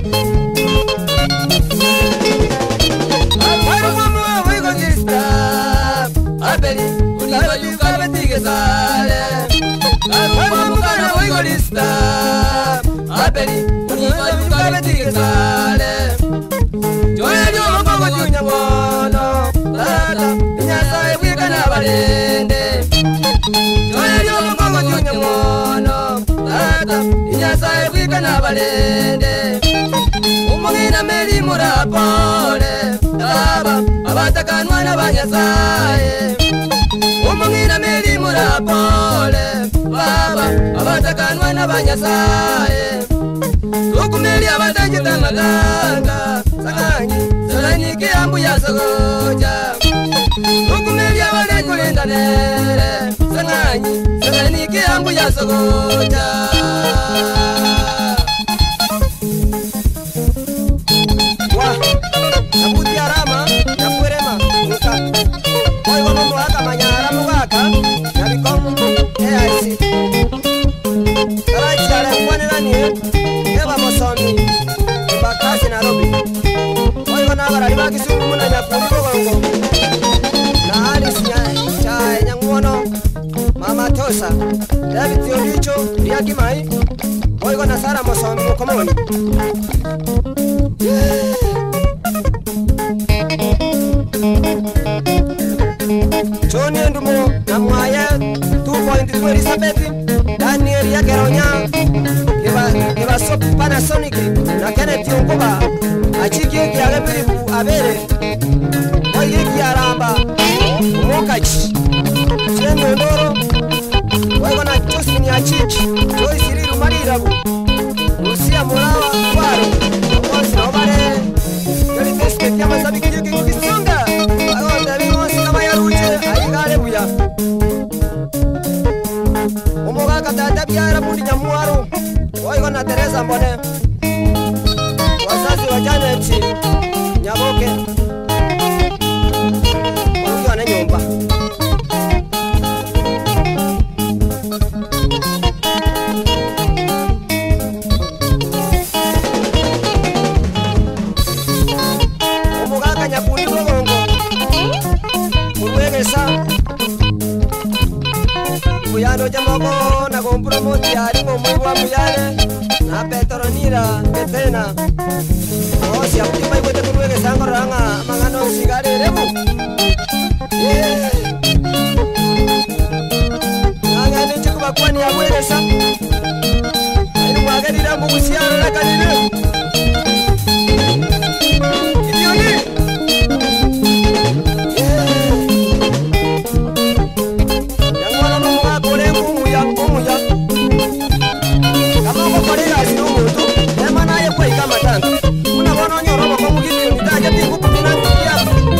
Alfaru mamo wigo jista Abeli Uniwa yuka betige sale Alfaru mamo kana wigo jista Abeli Uniwa yuka betige sale Joya yo mkongo junya mono Lala Nyasa wika na balende Joya yo mkongo junya mono Lala Nyasa wika na balende Umugina meri murapole Daba Abatakanwa na banyasaye Umugina meri murapole Baba Abatakanwa na banyasaye Tukumeli abatajita maganga Sanganyi Salani kiambu ya sogoja Tukumeli abatakulinda nere Sanganyi Salani kiambu ya sogoja Wah Nabuti arama Napuerema Muka Koi gono muaka manyara mugaka Nabikomu EIC Karachi ale mwane nani Eba Mosomi Bakasi Nairobi Koi gono agarari bakisumu muna nyakuri kogongo Na Alice Chae Nyanguono Mama Tosa David Thiolicho Riaki Mai Koi gono Sara Mosomi Mukomoni Johnny Ndumo na Mwaya 2.2 Elizabeth Daniel Yakeronya Kiba Sop Panasonic na Kenneth Yonkoba Achiki Kiagebiribu Abere Oye Kiaramba Mokachi Sendo Ndoro Oye na Josephine Achiki Joy Siriru Marirabu Lucia Murawa Kwaro Okosi na Obare Yoli Teske Kiama Sabiki Yuki Kisunga Agonda Bimosi Kama Yaruche Ayigale Buya Umugaka Tata Biara Mundi Nyamuaru Oigo na Teresa Mbone Wazazi wa Janeti Nyaboke Warugiwa na nyumba Umugaka Nyakundi Mugongo Urwegesa Muyano Jamoko na Gompuro Moti Arimo Mwiwa Muyane na Petronira Petena Osi Aptima Iwete Kurwege Sangoranga Mangano Sigare Rebu Nangane chikuba kwani ya bweresa. Ayi mwagalira mu busyalo lakalire. Idioni. Yangwana no mwakole ngumuya. Kama ngokolera sino muntu, ema naye kweka matanga. Unabona nyoro kwa mugiti ndaje bikukumina ngiya.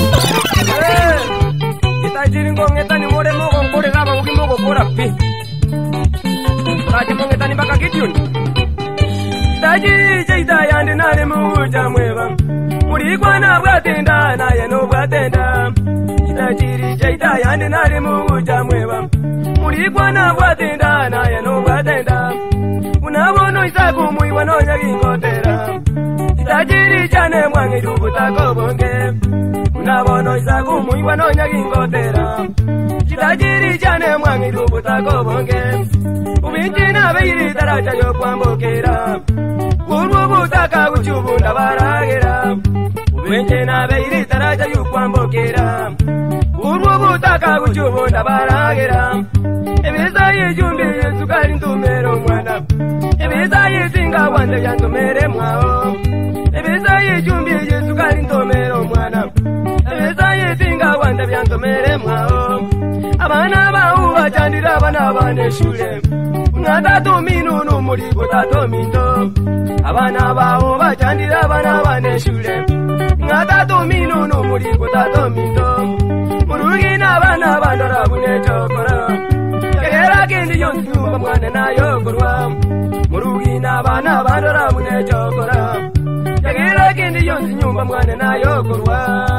Itajiri ngongeta ni more mogo ngorera ba ukimogo kora pi. Raje ngongeta ni baka Gideon. Itajiri jeita yande nale muja mweba. Muri kwana bwatenda naye no bwatenda. Itajiri jeita yande nale muja mweba. Muri kwana bwatenda naye no bwatenda. Unabono isaku muiwa no nyagingotera. Itajiri chane mwangi dubuta bonge. Unabono isaku muiwa no nyagingotera. Itajiri chane mwangi dubuta bonge. Ubinjina beiri taracha yo kwambokera. Urwo butaka uchubunda baragera. Ubinjina beiri taracha yo kwambokera. Urwo butaka uchubunda baragera. Ebeza yejumbe Yesu kali ntumero mwana. Ebeza yezinga wande yantumere mwao. Ebeza yejumbe Yesu kali ntumero mwana. Ebeza yezinga wande yantumere mwao. Abana bau bachandira abana bane shule. Unatatu minunu muligo tato minto. Abana bau bachandira abana bane shule. Unatatu minunu muligo tato minto. Murugina abana bandora bune chokora. Kera kendi yonsu mwana na yogorwa. Murugina abana bandora bune chokora. Kera kendi yonsu nyumba mwana na yogorwa.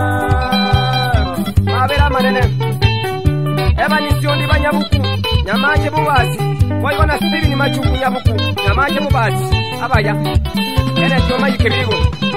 Mabera manene. Eba nisiondi banyabuku. Nyamaje buwasi. Waiwa na stili ni machuku nyabuku. Nyamaje bubasi. Abaya. Ene choma yikirigo.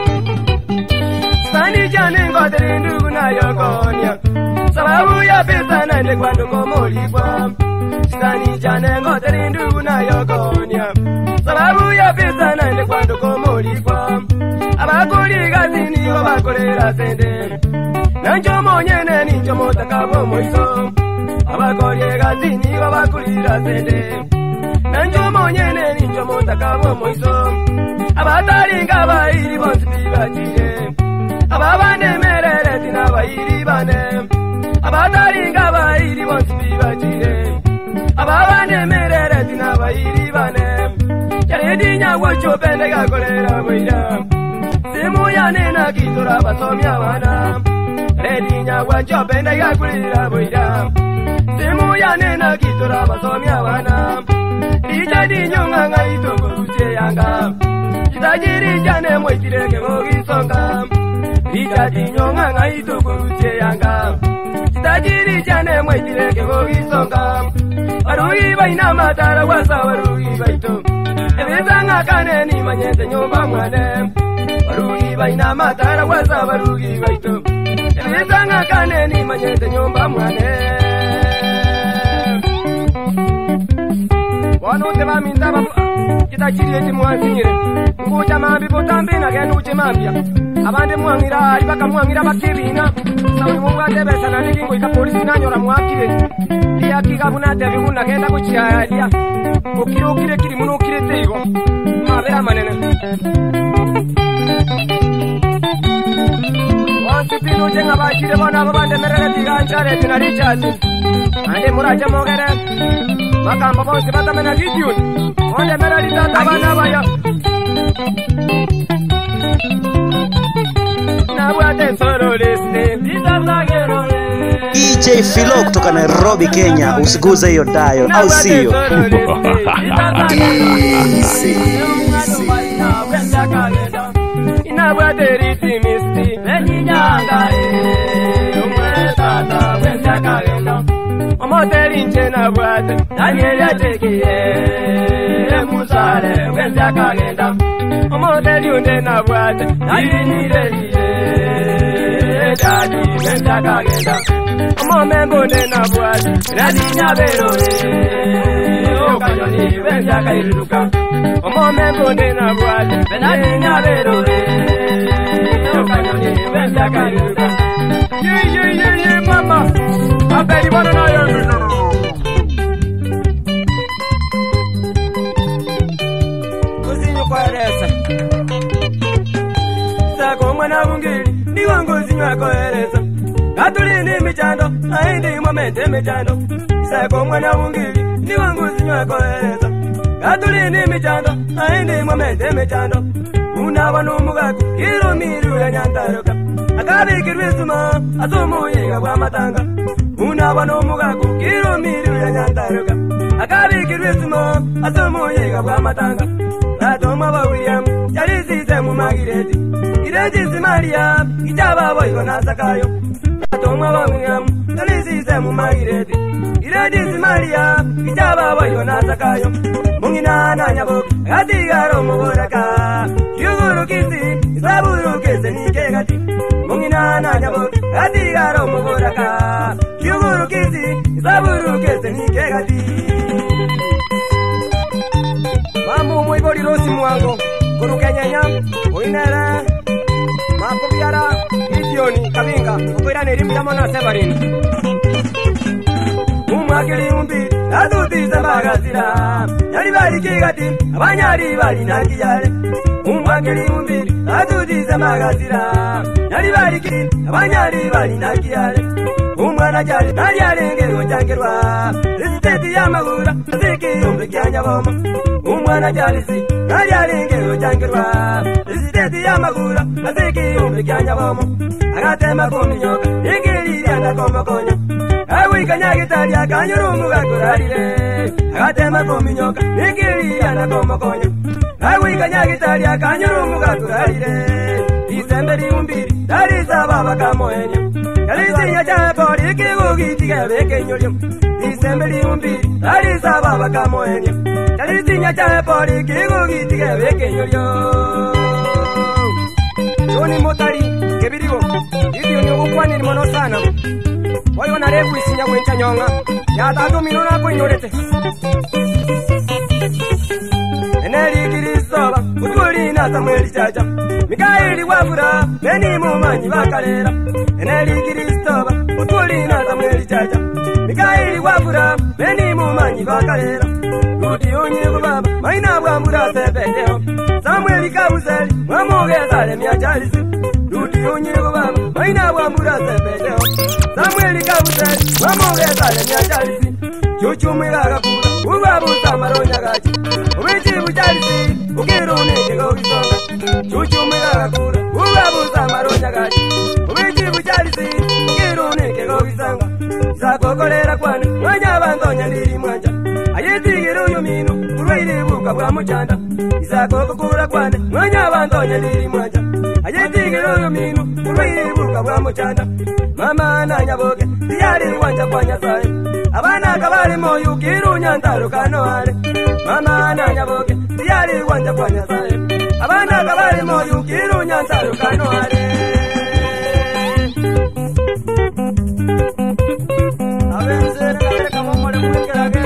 Sani jane ngotere ndugu na yogonya. Sababu ya pesa nende kwa ndugu molipwa. Sani jane ngotere ndugu na yogonya. Sababu ya pesa nende kwa ndugu molipwa. Abakuli gazini wabakolera sende. Nanjo monyene ninjo motangabo moiso. Abakoli gazini wabakulira sende. Nanjo monyene ninjo motangabo moiso. Abataringa bairi bonsi bibajire. Ababane merere tina bairi bane. Abataringa bairi bonsi bibajire. Ababane merere tina bairi bane. Yaredi nyawo chopende gakolera boira. Simu yanena kitura basomya bana. Redi nyawo chopende gakolera boira. Simu yanena kitura basomya bana. Rijadi nyonga ngaitoko uche yanga. Itajiri jane mwekireke mogisonga. Rijadi nyonga ngaitoko uche yanga. Itajiri jane mwekireke mogisonga. Warugi baina matara wasa warugi baito. Ebezanga kane ni manyete nyumba mwane. Warugi baina matara wasa warugi baito. Ebezanga kane ni manyete nyumba mwane. Wano te baminda bamu Itajiri eti mwanzingire. Nguja mambi potambi na genu uche mambia. Abande mwangira alibaka mwangira bakirina. Sawi mungu atebesa na nikingo ikapolisi nanyora mwakire. Iya kigabuna tebi muna kenda kuchiayalia. Ukire kiri munu ukire teigo. Mabera manene. Wansi pinu jenga bachire bona babande merere tiganchare tina Richard. Ande muraja mogere. Makamba bonsi batamena Gideon. Onde merere tata bana baya. DJ Philo kutoka Nairobi, Kenya. Usiguze hiyo dayo, au sio? Mama. Bwana na yeye. Kuzinyo kwa resa. Sako mwana wungiri, ni wangu zinyo kwa resa. Katuli ni michando, aindi momente michando. Sako mwana wungiri, ni wangu zinyo kwa resa. Katuli ni michando, aindi momente michando. Unaba n'umugaku, irumiru ya nyantaruka. Akabikirwe suma, asumu yiga kwa matanga. Unaba n'umugaku, irumiru ya nyantaruka. Akabikirwe suma, asumu yiga kwa matanga. Atoma ba William, yalisize mu magireti. Ireti si Maria, ijaba boyo na sakayo. Atoma ba William, yalisize mu magireti. Ireti si Maria, ijaba boyo na sakayo. Mungina na nyabo, atigaro mu boraka. Yuguru kisi, saburu kese ni kegati. Mungina na nyabo, atigaro mu boraka. Yuguru kisi, saburu kese ni kegati. Mamu mwibori rosi mwango, kuruke nyanya, uinere, makubiara, idioni, kabinga, ukwira nerimu jamona sebarini. Umwakili umbi, atuti sembagazira, nyari bari kigati, abanyari bari nakiyale. Umwakili umbi, atuti sembagazira, nyari bari kigati, abanyari bari nakiyale. Umwana jali, nari alengero njangerwa, isiteti ya magura, ziki umbi kyanya boma. Umwana jalisi, nari alengero njangerwa, isiteti ya magura, ziki umbi kyanya boma. Agatema kuminyoka, ikiri yanda komokonya. Awi kanyagi taria kanyuru mugakurarire. Agatema kuminyoka, ikiri yanda komokonya. Awi kanyagi taria kanyuru mugakurarire. Disemberi umbiri, dari sababa kamoenya. Kalisi ya chapori kigugi tigebe kenyulim. Disemberi umbiri, dari sababa kamoenya. Kalisi ya chapori kigugi tigebe kenyulim. Joni motari, kebirigo. Idio ni ukwani ni mono sana. Wayo na refu isinya wencha nyonga. Ya tatu minuna ko inorete. Eneli kirisoba, utuli na Samueli chacha. Mikaeli wafura, beni mumanyi bakalera. Eneli kirisoba, utuli na Samueli chacha. Mikaeli wafura, beni mumanyi bakalera. Kuti onye baba, maina bwambura sebedeo. Samueli kabuseli, mwamogeza le miachalisi. Kuti onye baba, maina bwambura sebedeo. Samueli kabuseli, mwamogeza le miachalisi. Chuchumira gakura, ubabuza maronya gachi. Ubichi buchalisi, ukirune kego bisonga. Chuchumira gakura, ubabuza maronya gachi. Ubichi buchalisi, ukirune kego bisonga. Sakokolera kwane, mwanya bandonya ndiri mwanja. Ayetigira uyu minu, urwaire buka bwa muchanda. Isakokokura kwane, mwanya bandonya ndiri mwanja. Ayetigira uyu minu, urwaire buka bwa muchanda. Mama na nyaboke, tiyari wanja kwa nyasaye. Abana kabali moyu kiru nyantaro kanoale. Mama na nyaboke, tiyari wanja kwa nyasaye. Abana kabali moyu kiru nyantaro kanoale. Abenzere kabali kama mwale mwekelage.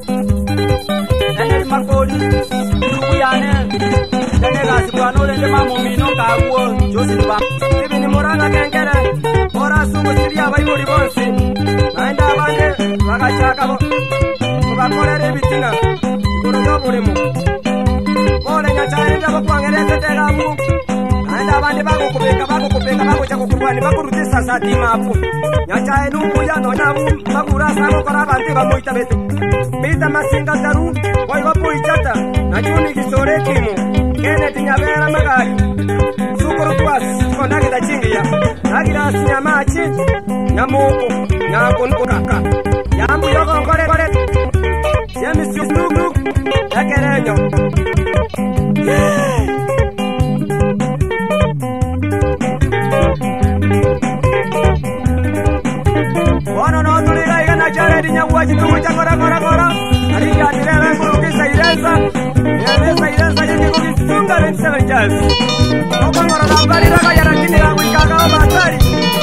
Enel makoli, kuyane. Dene gasi kwa nole de mamu mino kaguo. Josi ba, ibi ni moranga kengere. Ora sumu siria bai muri bonsi. Naenda bande, wakachaka bo. Mukakorere bitinga. Kurujo burimu. Kole nyachane ndako kwangereze telamu. Naenda bande bako chakukurwani bakurutisa satima apu. Nyachae numu ya nonyamu. Bakurasa mokora bande bamuita betu. Mita masinga taru. Wai wapu ichata. Najuni kisore kimu. Kenneth Nyabera magari. Sukuru tuwas. Kondagi da chingia. Nagira sinyamachi. Nyamuku. Nyakunku kaka. Yambu yoko kore kore. Yemi siusugu. Yakerenyo. Wano no tulira igana chare di nyawa chitungu cha kora kora kora. Ariga nireve kurukisa irenza. Irenza irenza yenye kukisunga rensa venjals. Oka ngora dambari raka yara kini rangu ikaka wa batari.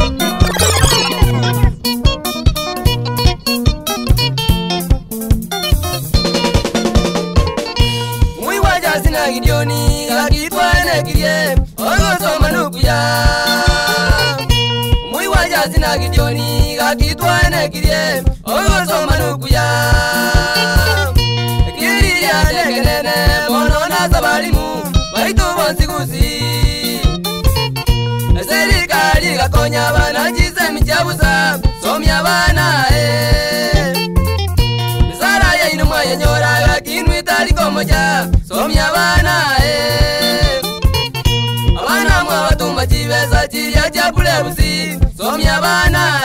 Gidioni, agitwa negirie, ogoso manukuya. Muy waja sina gidioni, agitwa kirie ogo soma nukuya kiria nekenene mono na sabalimu baitu bonsigusi serikali gakonya bana jize mijabuza somya bana misara ya inuma yenyora lakini itali komoja somya bana abana mwa batumba jibeza jiria jabule busi somya bana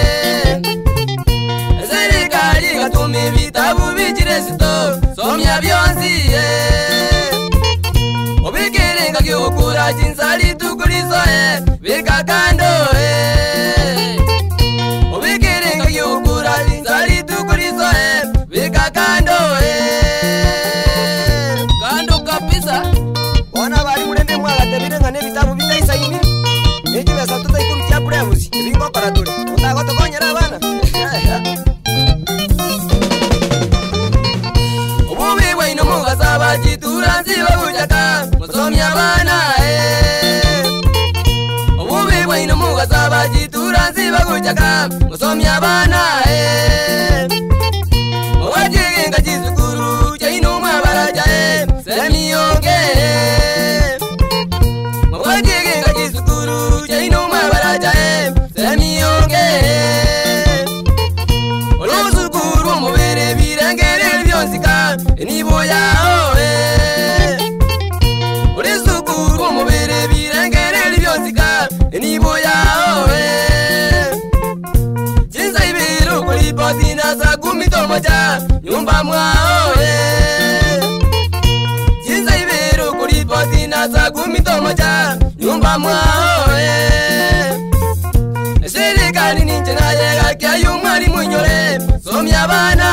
serikali gatumi vitabu bijiresito somya byonzi obikiringa kyukura jinsali tukulizo bika kando obikiringa kyukura jinsali tukulizo bika kando kando kabisa. Wana bali mulende mwaga tebirenga ne vitabu bitaisa ini nijibesa tutaikuru cyabure busi bingo paraturi utago tokonyera bana obubi bwaino mugasaba jitura nziba bujaka musomya bana obubi bwaino mugasaba jitura nziba bujaka musomya bana owajigenga jizukuru jaino mwabaraja semiyonge owajigenga jizukuru jaino mwabaraja semiyonge oluzukuru mubere birengere byonsika nibo yao oluzukuru mubere birengere byonsika nibo yao jinza ibiru kulipoti na za kumitomoja nyumba mwao jinza ibiru kulipoti na za kumitomoja nyumba mwao serikali ninche na yega kya yumari munyore somya bana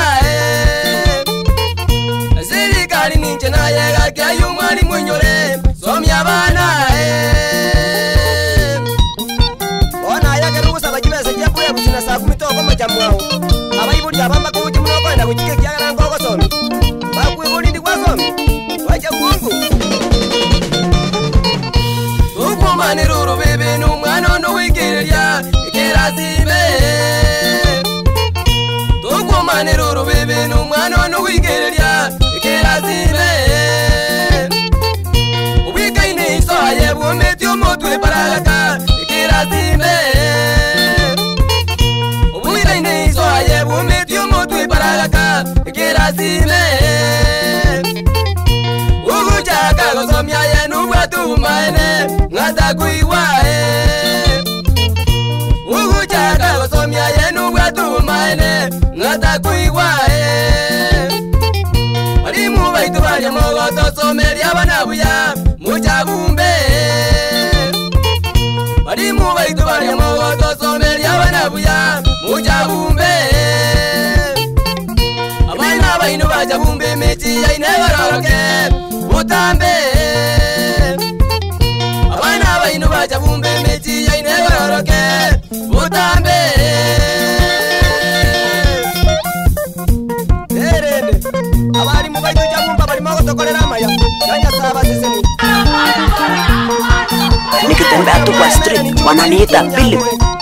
serikali ninche na yega kya yumari munyore somya bana ona yake rusa bajibese kya kule busina sa kumitoko majamwao abayibuli abamba kuji munoko enda kujike kya rango ko somi bakwibuli ndi kwa somi wacha kungu ukumani ruru bebe numwana ndo wikiria ikerazibe tukumani ruru bebe numwana ndo wikiria ikerazibe ubikaine iso ayebu metyo motwe baraka ikerazibe ubikaine iso ayebu metyo motwe baraka ikerazibe ugujaka gosomya yenu bwatumaene ngata kuiwae ugujaka gosomya yenu bwatumaene ngata kuiwae alimu baitu bali mogoto someria bana buya muchabumbe alimu baitu bali mogoto someria bana buya muchabumbe abana bainu bajabumbe mechi yaine baroroke utambe abana bainu bajabumbe mechi yaine baroroke utambe erende abali mu baitu jabumba bali mago tokolera amaya kanya saba seseni nikitembea tu kwa street wananiita Philip.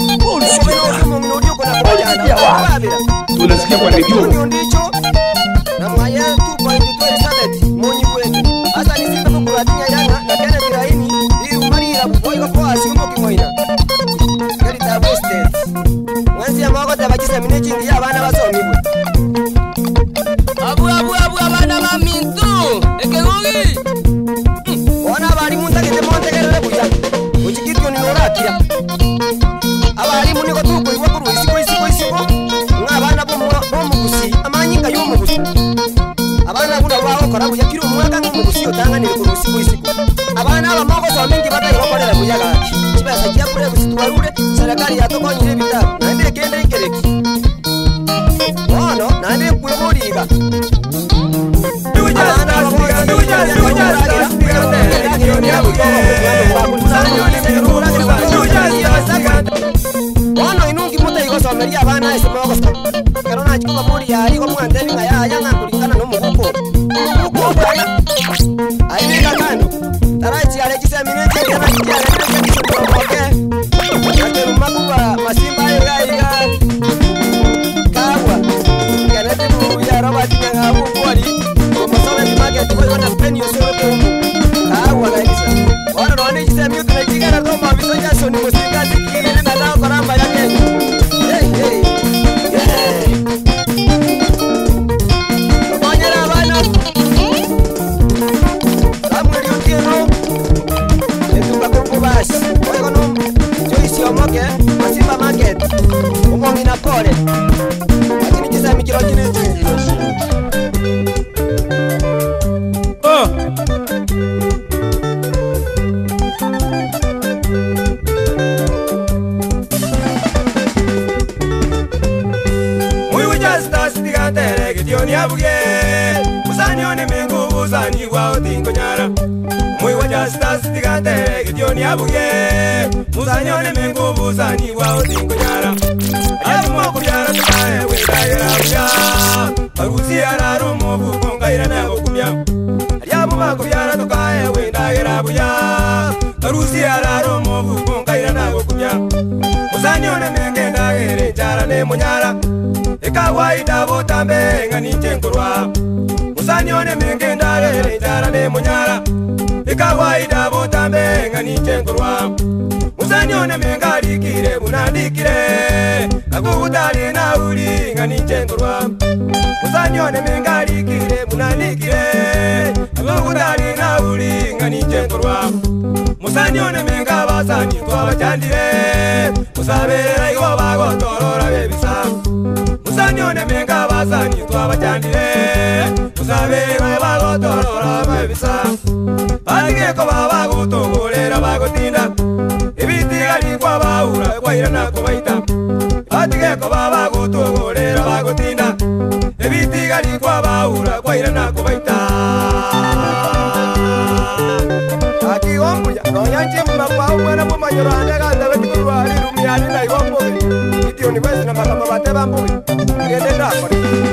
Tunasikia kwa redio na mwaya 2.27 monyi kwetu hasa ni sisi kukuratinya yana na tena kiraini ili umarira boiga kwa simu kimoina kali ta boosted mwanzi ya mwago tabakisa minechi ndi abana basomi bwe abu abana bamintu ekegogi ona bali muntakete montekerere buya ukikityo ni norakia abali muniko tukuiwa ku isiko ngabana bomugusi amanyinga y'omugusi abana kuna wao kora buya kiro mwaka ngumugusi otanganire ku isiko abana abamogo so mingi batayirokorera buyaga kibasa cyakure busitwarure serikali yatokonyire bitabu nande kende ikereki ono nande kwiburiga ono inungi muta igosomeria abana ese mogo kero nachikuba muri yari ko mwandeni ngaya yanga kulingana no muguko bwana ayiga kando tarachi alekisa minete yana kijana kile kisomoke ate makuba masimba yaiga kana chigara roma bisoja soni musika zikile na dao karamba ya Kenya. Hey hey. Yeah. Banyara bana. Samuel Otieno. Etuka grupo bas. Oigo no. Joyce Omoke, Masimba Market. Umongi na pole. Lakini kisa mikiro jini. Musanyone mengu busani wa otingo nyara. Mui waja stars tigate gidioni abuge. Musanyone mengu busani wa otingo nyara. Ayamu makubyara tukae wendagera buya. Barusi araru mobu kongaira na bokumya. Ayamu makubyara tukae wendagera buya. Barusi araru mobu kongaira na bokumya. Musanyone mengenda gere jara ne munyara. Kawaida botambe ngani chenkurwa. Musanyone mengenda gere jara ne munyara. Kawaida botambe ngani chenkurwa. Musanyone mengari kire bunandikire. Akutali na uri ngani chenkurwa. Musanyone mengari kire bunandikire. Akutali na uri ngani chenkurwa. Musanyone menga basani kwa chandire. Musabera iwa bago torora bebisa. Musanyone menga basani kwa bachandire. Musabera bago torora bebisa. Balige ko baba gutogorera bagotinda. Ibiti gali kwa baura kwa irana ko baita. Balige ko baba gutogorera bagotinda. Ibiti gali kwa baura kwa irana ko baita. Aki ombuya no yanche mmakwa umwana mu mayoranda ganda bekurwari rumyani na ibombo. Itio ni kwese na makamba bateba mbuye. Ngende ndako.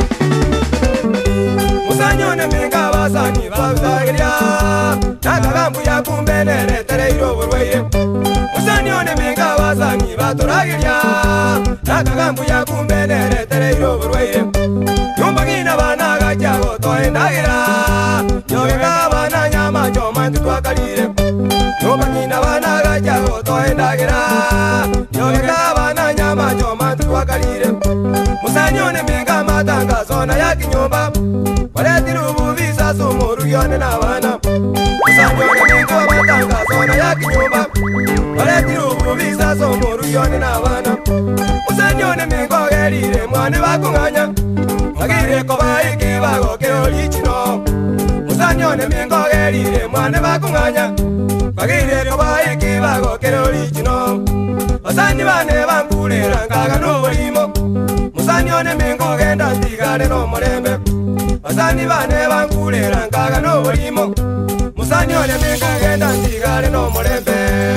Musanyone menga basani bazagiria. Nagagambu ya kumbenere tereiro burweye. Musanyone menga basani batoragiria. Nagagambu ya kumbenere tereiro burweye. Nyumba ngina bana gajago toendagira. Nyobega bana nyama choma twakalire. Nyumba ngina bana gajago toendagira. Nyobega bana nyama choma twakalire. Musanyone menga matanga zona ya kinyumba. Waletiru visa somuru yone na bana. Musanyone menga matanga zona ya kinyumba. Waletiru visa somuru yone na bana. Musanyone menga gerire mwane bakunganya. Agire ko baike bago keroli chino. Musanyone menga gerire mwane bakunganya. Agire ko baike bago keroli chino. Basani bane bangulera ngaga no bolimo. Musanyone menga genda ndigare no morembe. Basani bane bangulera ngaga no bolimo. Musanyone menga genda ndigare no morembe.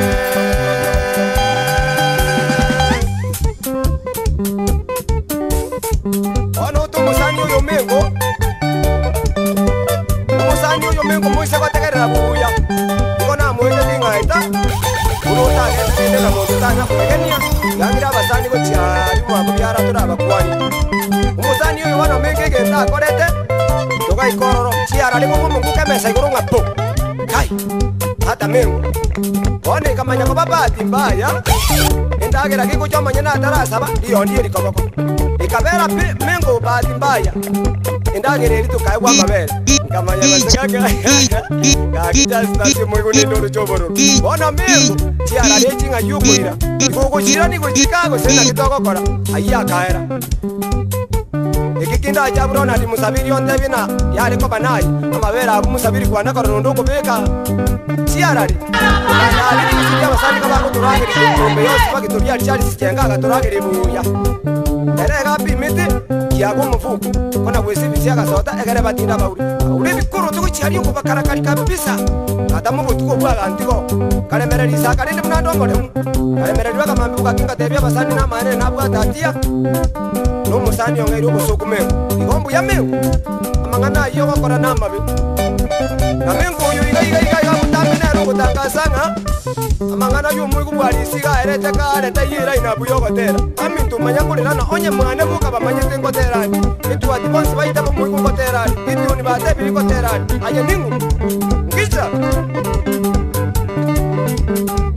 Mengo muise bategerera buya. Ikona muise tingaita. Uruta gende na mutana kwegenia. Yangira basani go cyari mu abyara turaba kwani. Umusani uyu wana menge genda korete. Toga ikororo cyara limo mu kukemesa igurunga po. Kai. Hata mengo. One kamanya ko babati mbaya. Endagera kiko cyamanya na tarasa ba iyo ndiye likoboko. Ikabera mengo bati mbaya. Endagera rito kai wa mabere. Kamanya basanga kakita stasi mwego nendo choboro. Bona mengo cyara lekinga yukwira. Gogo chirani go Chicago sena kitoko kora. Aya kaera. Ikikinda cha brona ndi musabiri onde bina yari ko banayi. Amabera abu musabiri kwa nakora ndo ko beka. Cyara ri. Yari kisikia basani kaba ko turagiri kumbe yose bagitoria cyari sikenga agaturagiri buya. Erega bimite kiago mufuko. Kona bwese bisiaga sota egere batinda bauri. Uri bikuru tuko cyari ko bakarakari kabisa. Adamu butuko bwa antiko. Kalemere risaka rinde mnando ngore. Kalemere riwa mambi ukakinga tebya basani na mane na bwa tatia. No musani ongero bosokumengo. Igombu ya mengo. Amangana iyo bakora namabe. Na mengo yo iga mutamene ro kutakasanga. Amangana yo muri kubwari siga erete ka erete yira ina buyo gotera. Amintu manyangurira na onye mwane buka bamanyete ngotera. Itu ati bonsi baita muri ngotera. Itu ni bate biri ngotera. Aye ningu. Ngiza.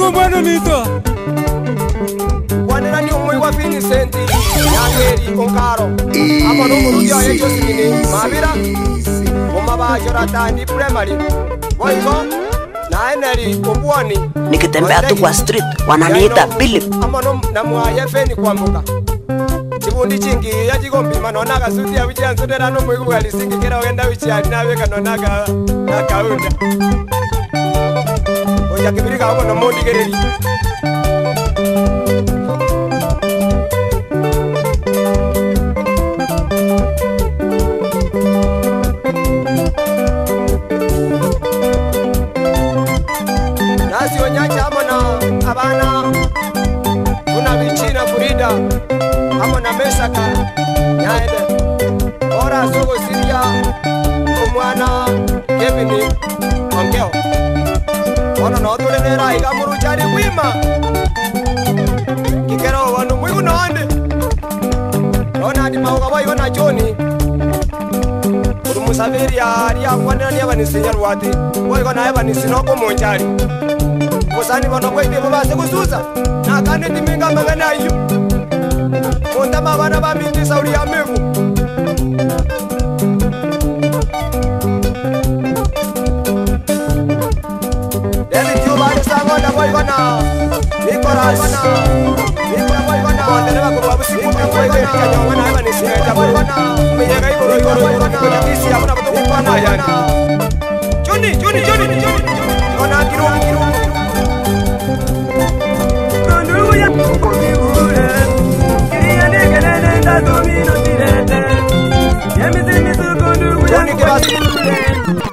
mwana nito Wanera ni umwe wa Vincent Yangeri Onkaro Amano murugi wa Josephine Mabira Umabajora tani primary Waigo na Eneri Obwani. Nikitembea tu kwa street wananiita Philip. Amano na mwaye feni kwambuka Chibundi chingi ya jigombi manona gasuti ya wichi ansodera no mwigu gali singi kera wenda wichi ali nawe kanona ga na kaunda Oya kibirika hapo no mondi gereri Nasi onyacha amona abana Kuna bichina Frida Amona mesaka Nyaede Ora sogo siria Omwana Kevin Ongeo Ono no tulenera igamuru chari wima Kikero wanu mwigu noande Ona di mauga wa yona Joni Urumusaviri ya ria mwanera ni abanisinya ruwati Woigo na abanisino monchari Kusani wano kwa ite baba sekususa Na kane timinga magana yu Montama wana ba minti sauri ya mevu David Jubari sangonda boigona Nicolas Nicolas boigona Monteneva kubabu simuta boigona Kanyongona heba nisimeta boigona Menyega iboro iboro boigona Kisi ya muna kutu kupana yani Juni Kona kiru Kondu ya kukibure Kiriya negenene nda domino tirete Yemizi misu kondu ya kukibure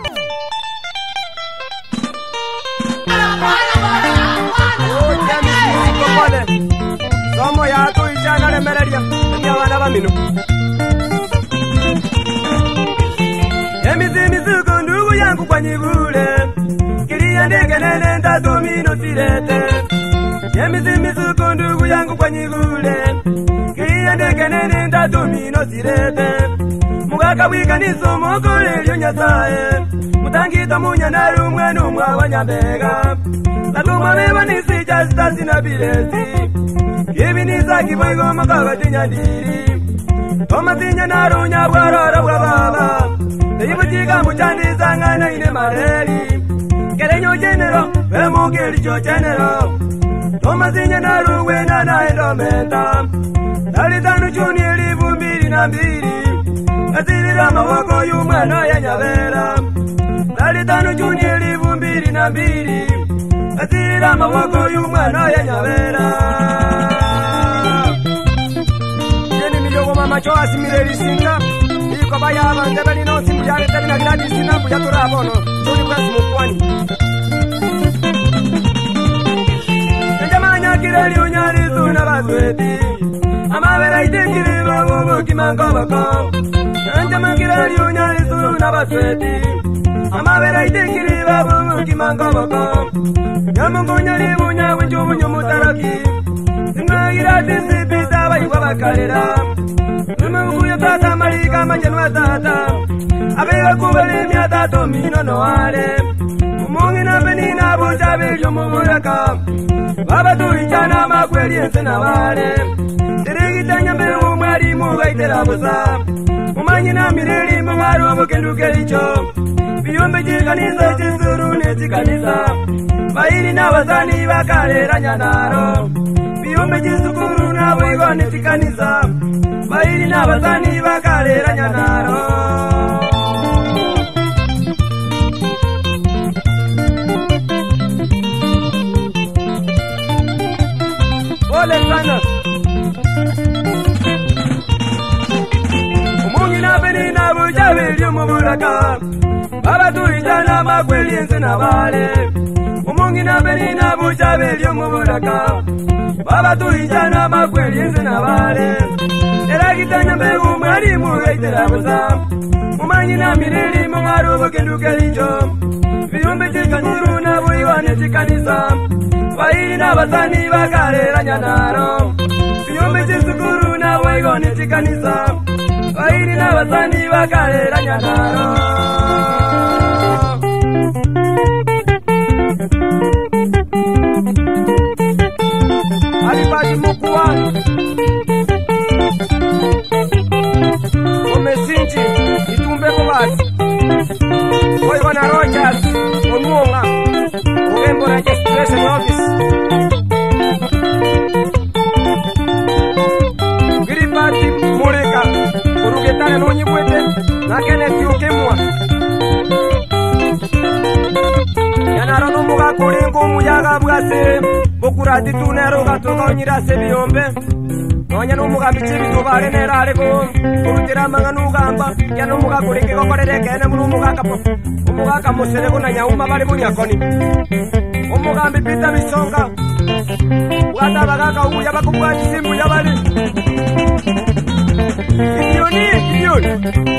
Somo ya tu ichana le meleria Ndia wana bamino Yemizi misu kondu ya kukibure Kiriya negenene nda domino tirete Yemizi kondu yangu kwa nyigule Kiriya negenene nda domino tirete Mugaka wika niso mokole lyo nyasaye Mutangita munya rumwe numwa wanyambega Latuma beba nisija stasi na bilezi Kibi nisaki boigo makawa tinyandiri Toma tinya narunya warara wababa Teyibutika muchandi zangana ine mareli Kerenyo genero, wemo kelicho genero Toma zinya naruwe na naendo menta Talitanu chuni elivu mbili na mbili Katirira mawako yumwana ya nyavera Talitanu chuni elivu mbili na mbili Katirira mawako yumwana ya nyavera Yeni mijogo mama choa simireli singa Iko baya abandebeli no simu yale tebina gradi sina kujatura abono Chuni kwa simu kwani Kireli unyari suna basweti Amavera itekiri bago kimango bako Anjama kireli unyari suna basweti Amavera itekiri bago kimango bako Nyamungu nyari munya winju munyu mutaraki Singa girati sipita bayiwa bakalera Numungu yotata marika manjanwa tata Abega kubeli miata tomino noare Umungi na penina buja bilyo mumuraka Baba tuinjana makweli ensena wale Tirigitanya mbelu mwari mugaitera busa Umanyi na mireli mwaru mukendu kelicho Biyombe jikanisa jisuru nejikanisa Baili na wazani wakalera nyanaro Biyombe jisukuru na wigo nejikanisa Baili na wazani wakalera nyanaro Ole sana Umungi na beni na bujabili umubulaka Baba tuinjana makweli ensena wale Umungi na beni na bujabili umubulaka Baba tuinjana makweli ensena wale Eragitanya mbegu mwari mugaitera busa Umanyi na mireli mwaru bukendu kelicho Biyumbe chikanyiru na buiwane chikanisa Baili na basani bakalera nyanaro Biyumbe chisukuru na waigone chikanisa Baili na basani bakalera nyanaro Gripati Mureka Kuruketana no nyibwete na Kenneth Ukemwa Yanaro no muga kuringo muyaga bwase bokurati tunero gatoka nyirase biyombe Nonya no muga bichibi tubare nerare ko kurutira manganu gamba yano muga kuringe ko korere kene mu muga kapo umuga kamusere ko na nyauma bari munyakoni umuga mbipita bisonga Wata bagaka uya bakubwa simu yabali Idioni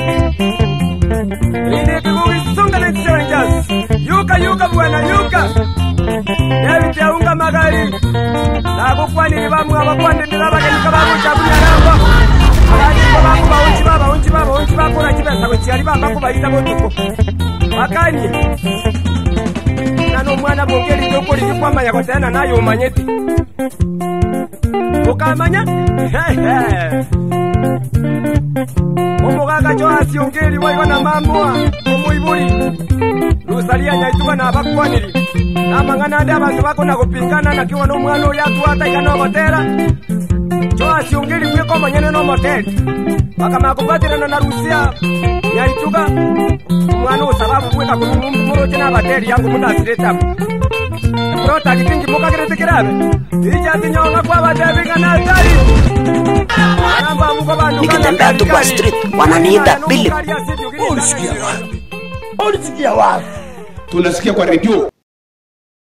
Ine kugi songa na strangers Yuka bwana yuka David ya unga magari Na kukwani ni bamu abakwande ndilaba kenika bamu chabunya ramba Abandi babaku unchi baba na kibesa wechiali bamba kubalita botuko Bakani Nano mwana bongeri tokoli kwamba yakotana nayo umanyeti Ukamanya? Omuganga Joasi ongeri waiwa na mamua Omuiburi Lusalia nyaituwa na abakwaniri Namangana ande abantu bakona kupingana na kiwa n'omwana oyo atuwata ikana omotera Joasi ongeri kweko manyene n'omoteri Bakama kupatirana na Rusia Nyaituka Omwana osababu kweka kumumuroje n'abateri yangu muna asiretamu Prota kitingi muka kirete kirabe Ijati nyonga kwa batebi kanatari Nikitembea tu kwa street wananiita Billy. Ulisikia wapi? Tunasikia kwa radio.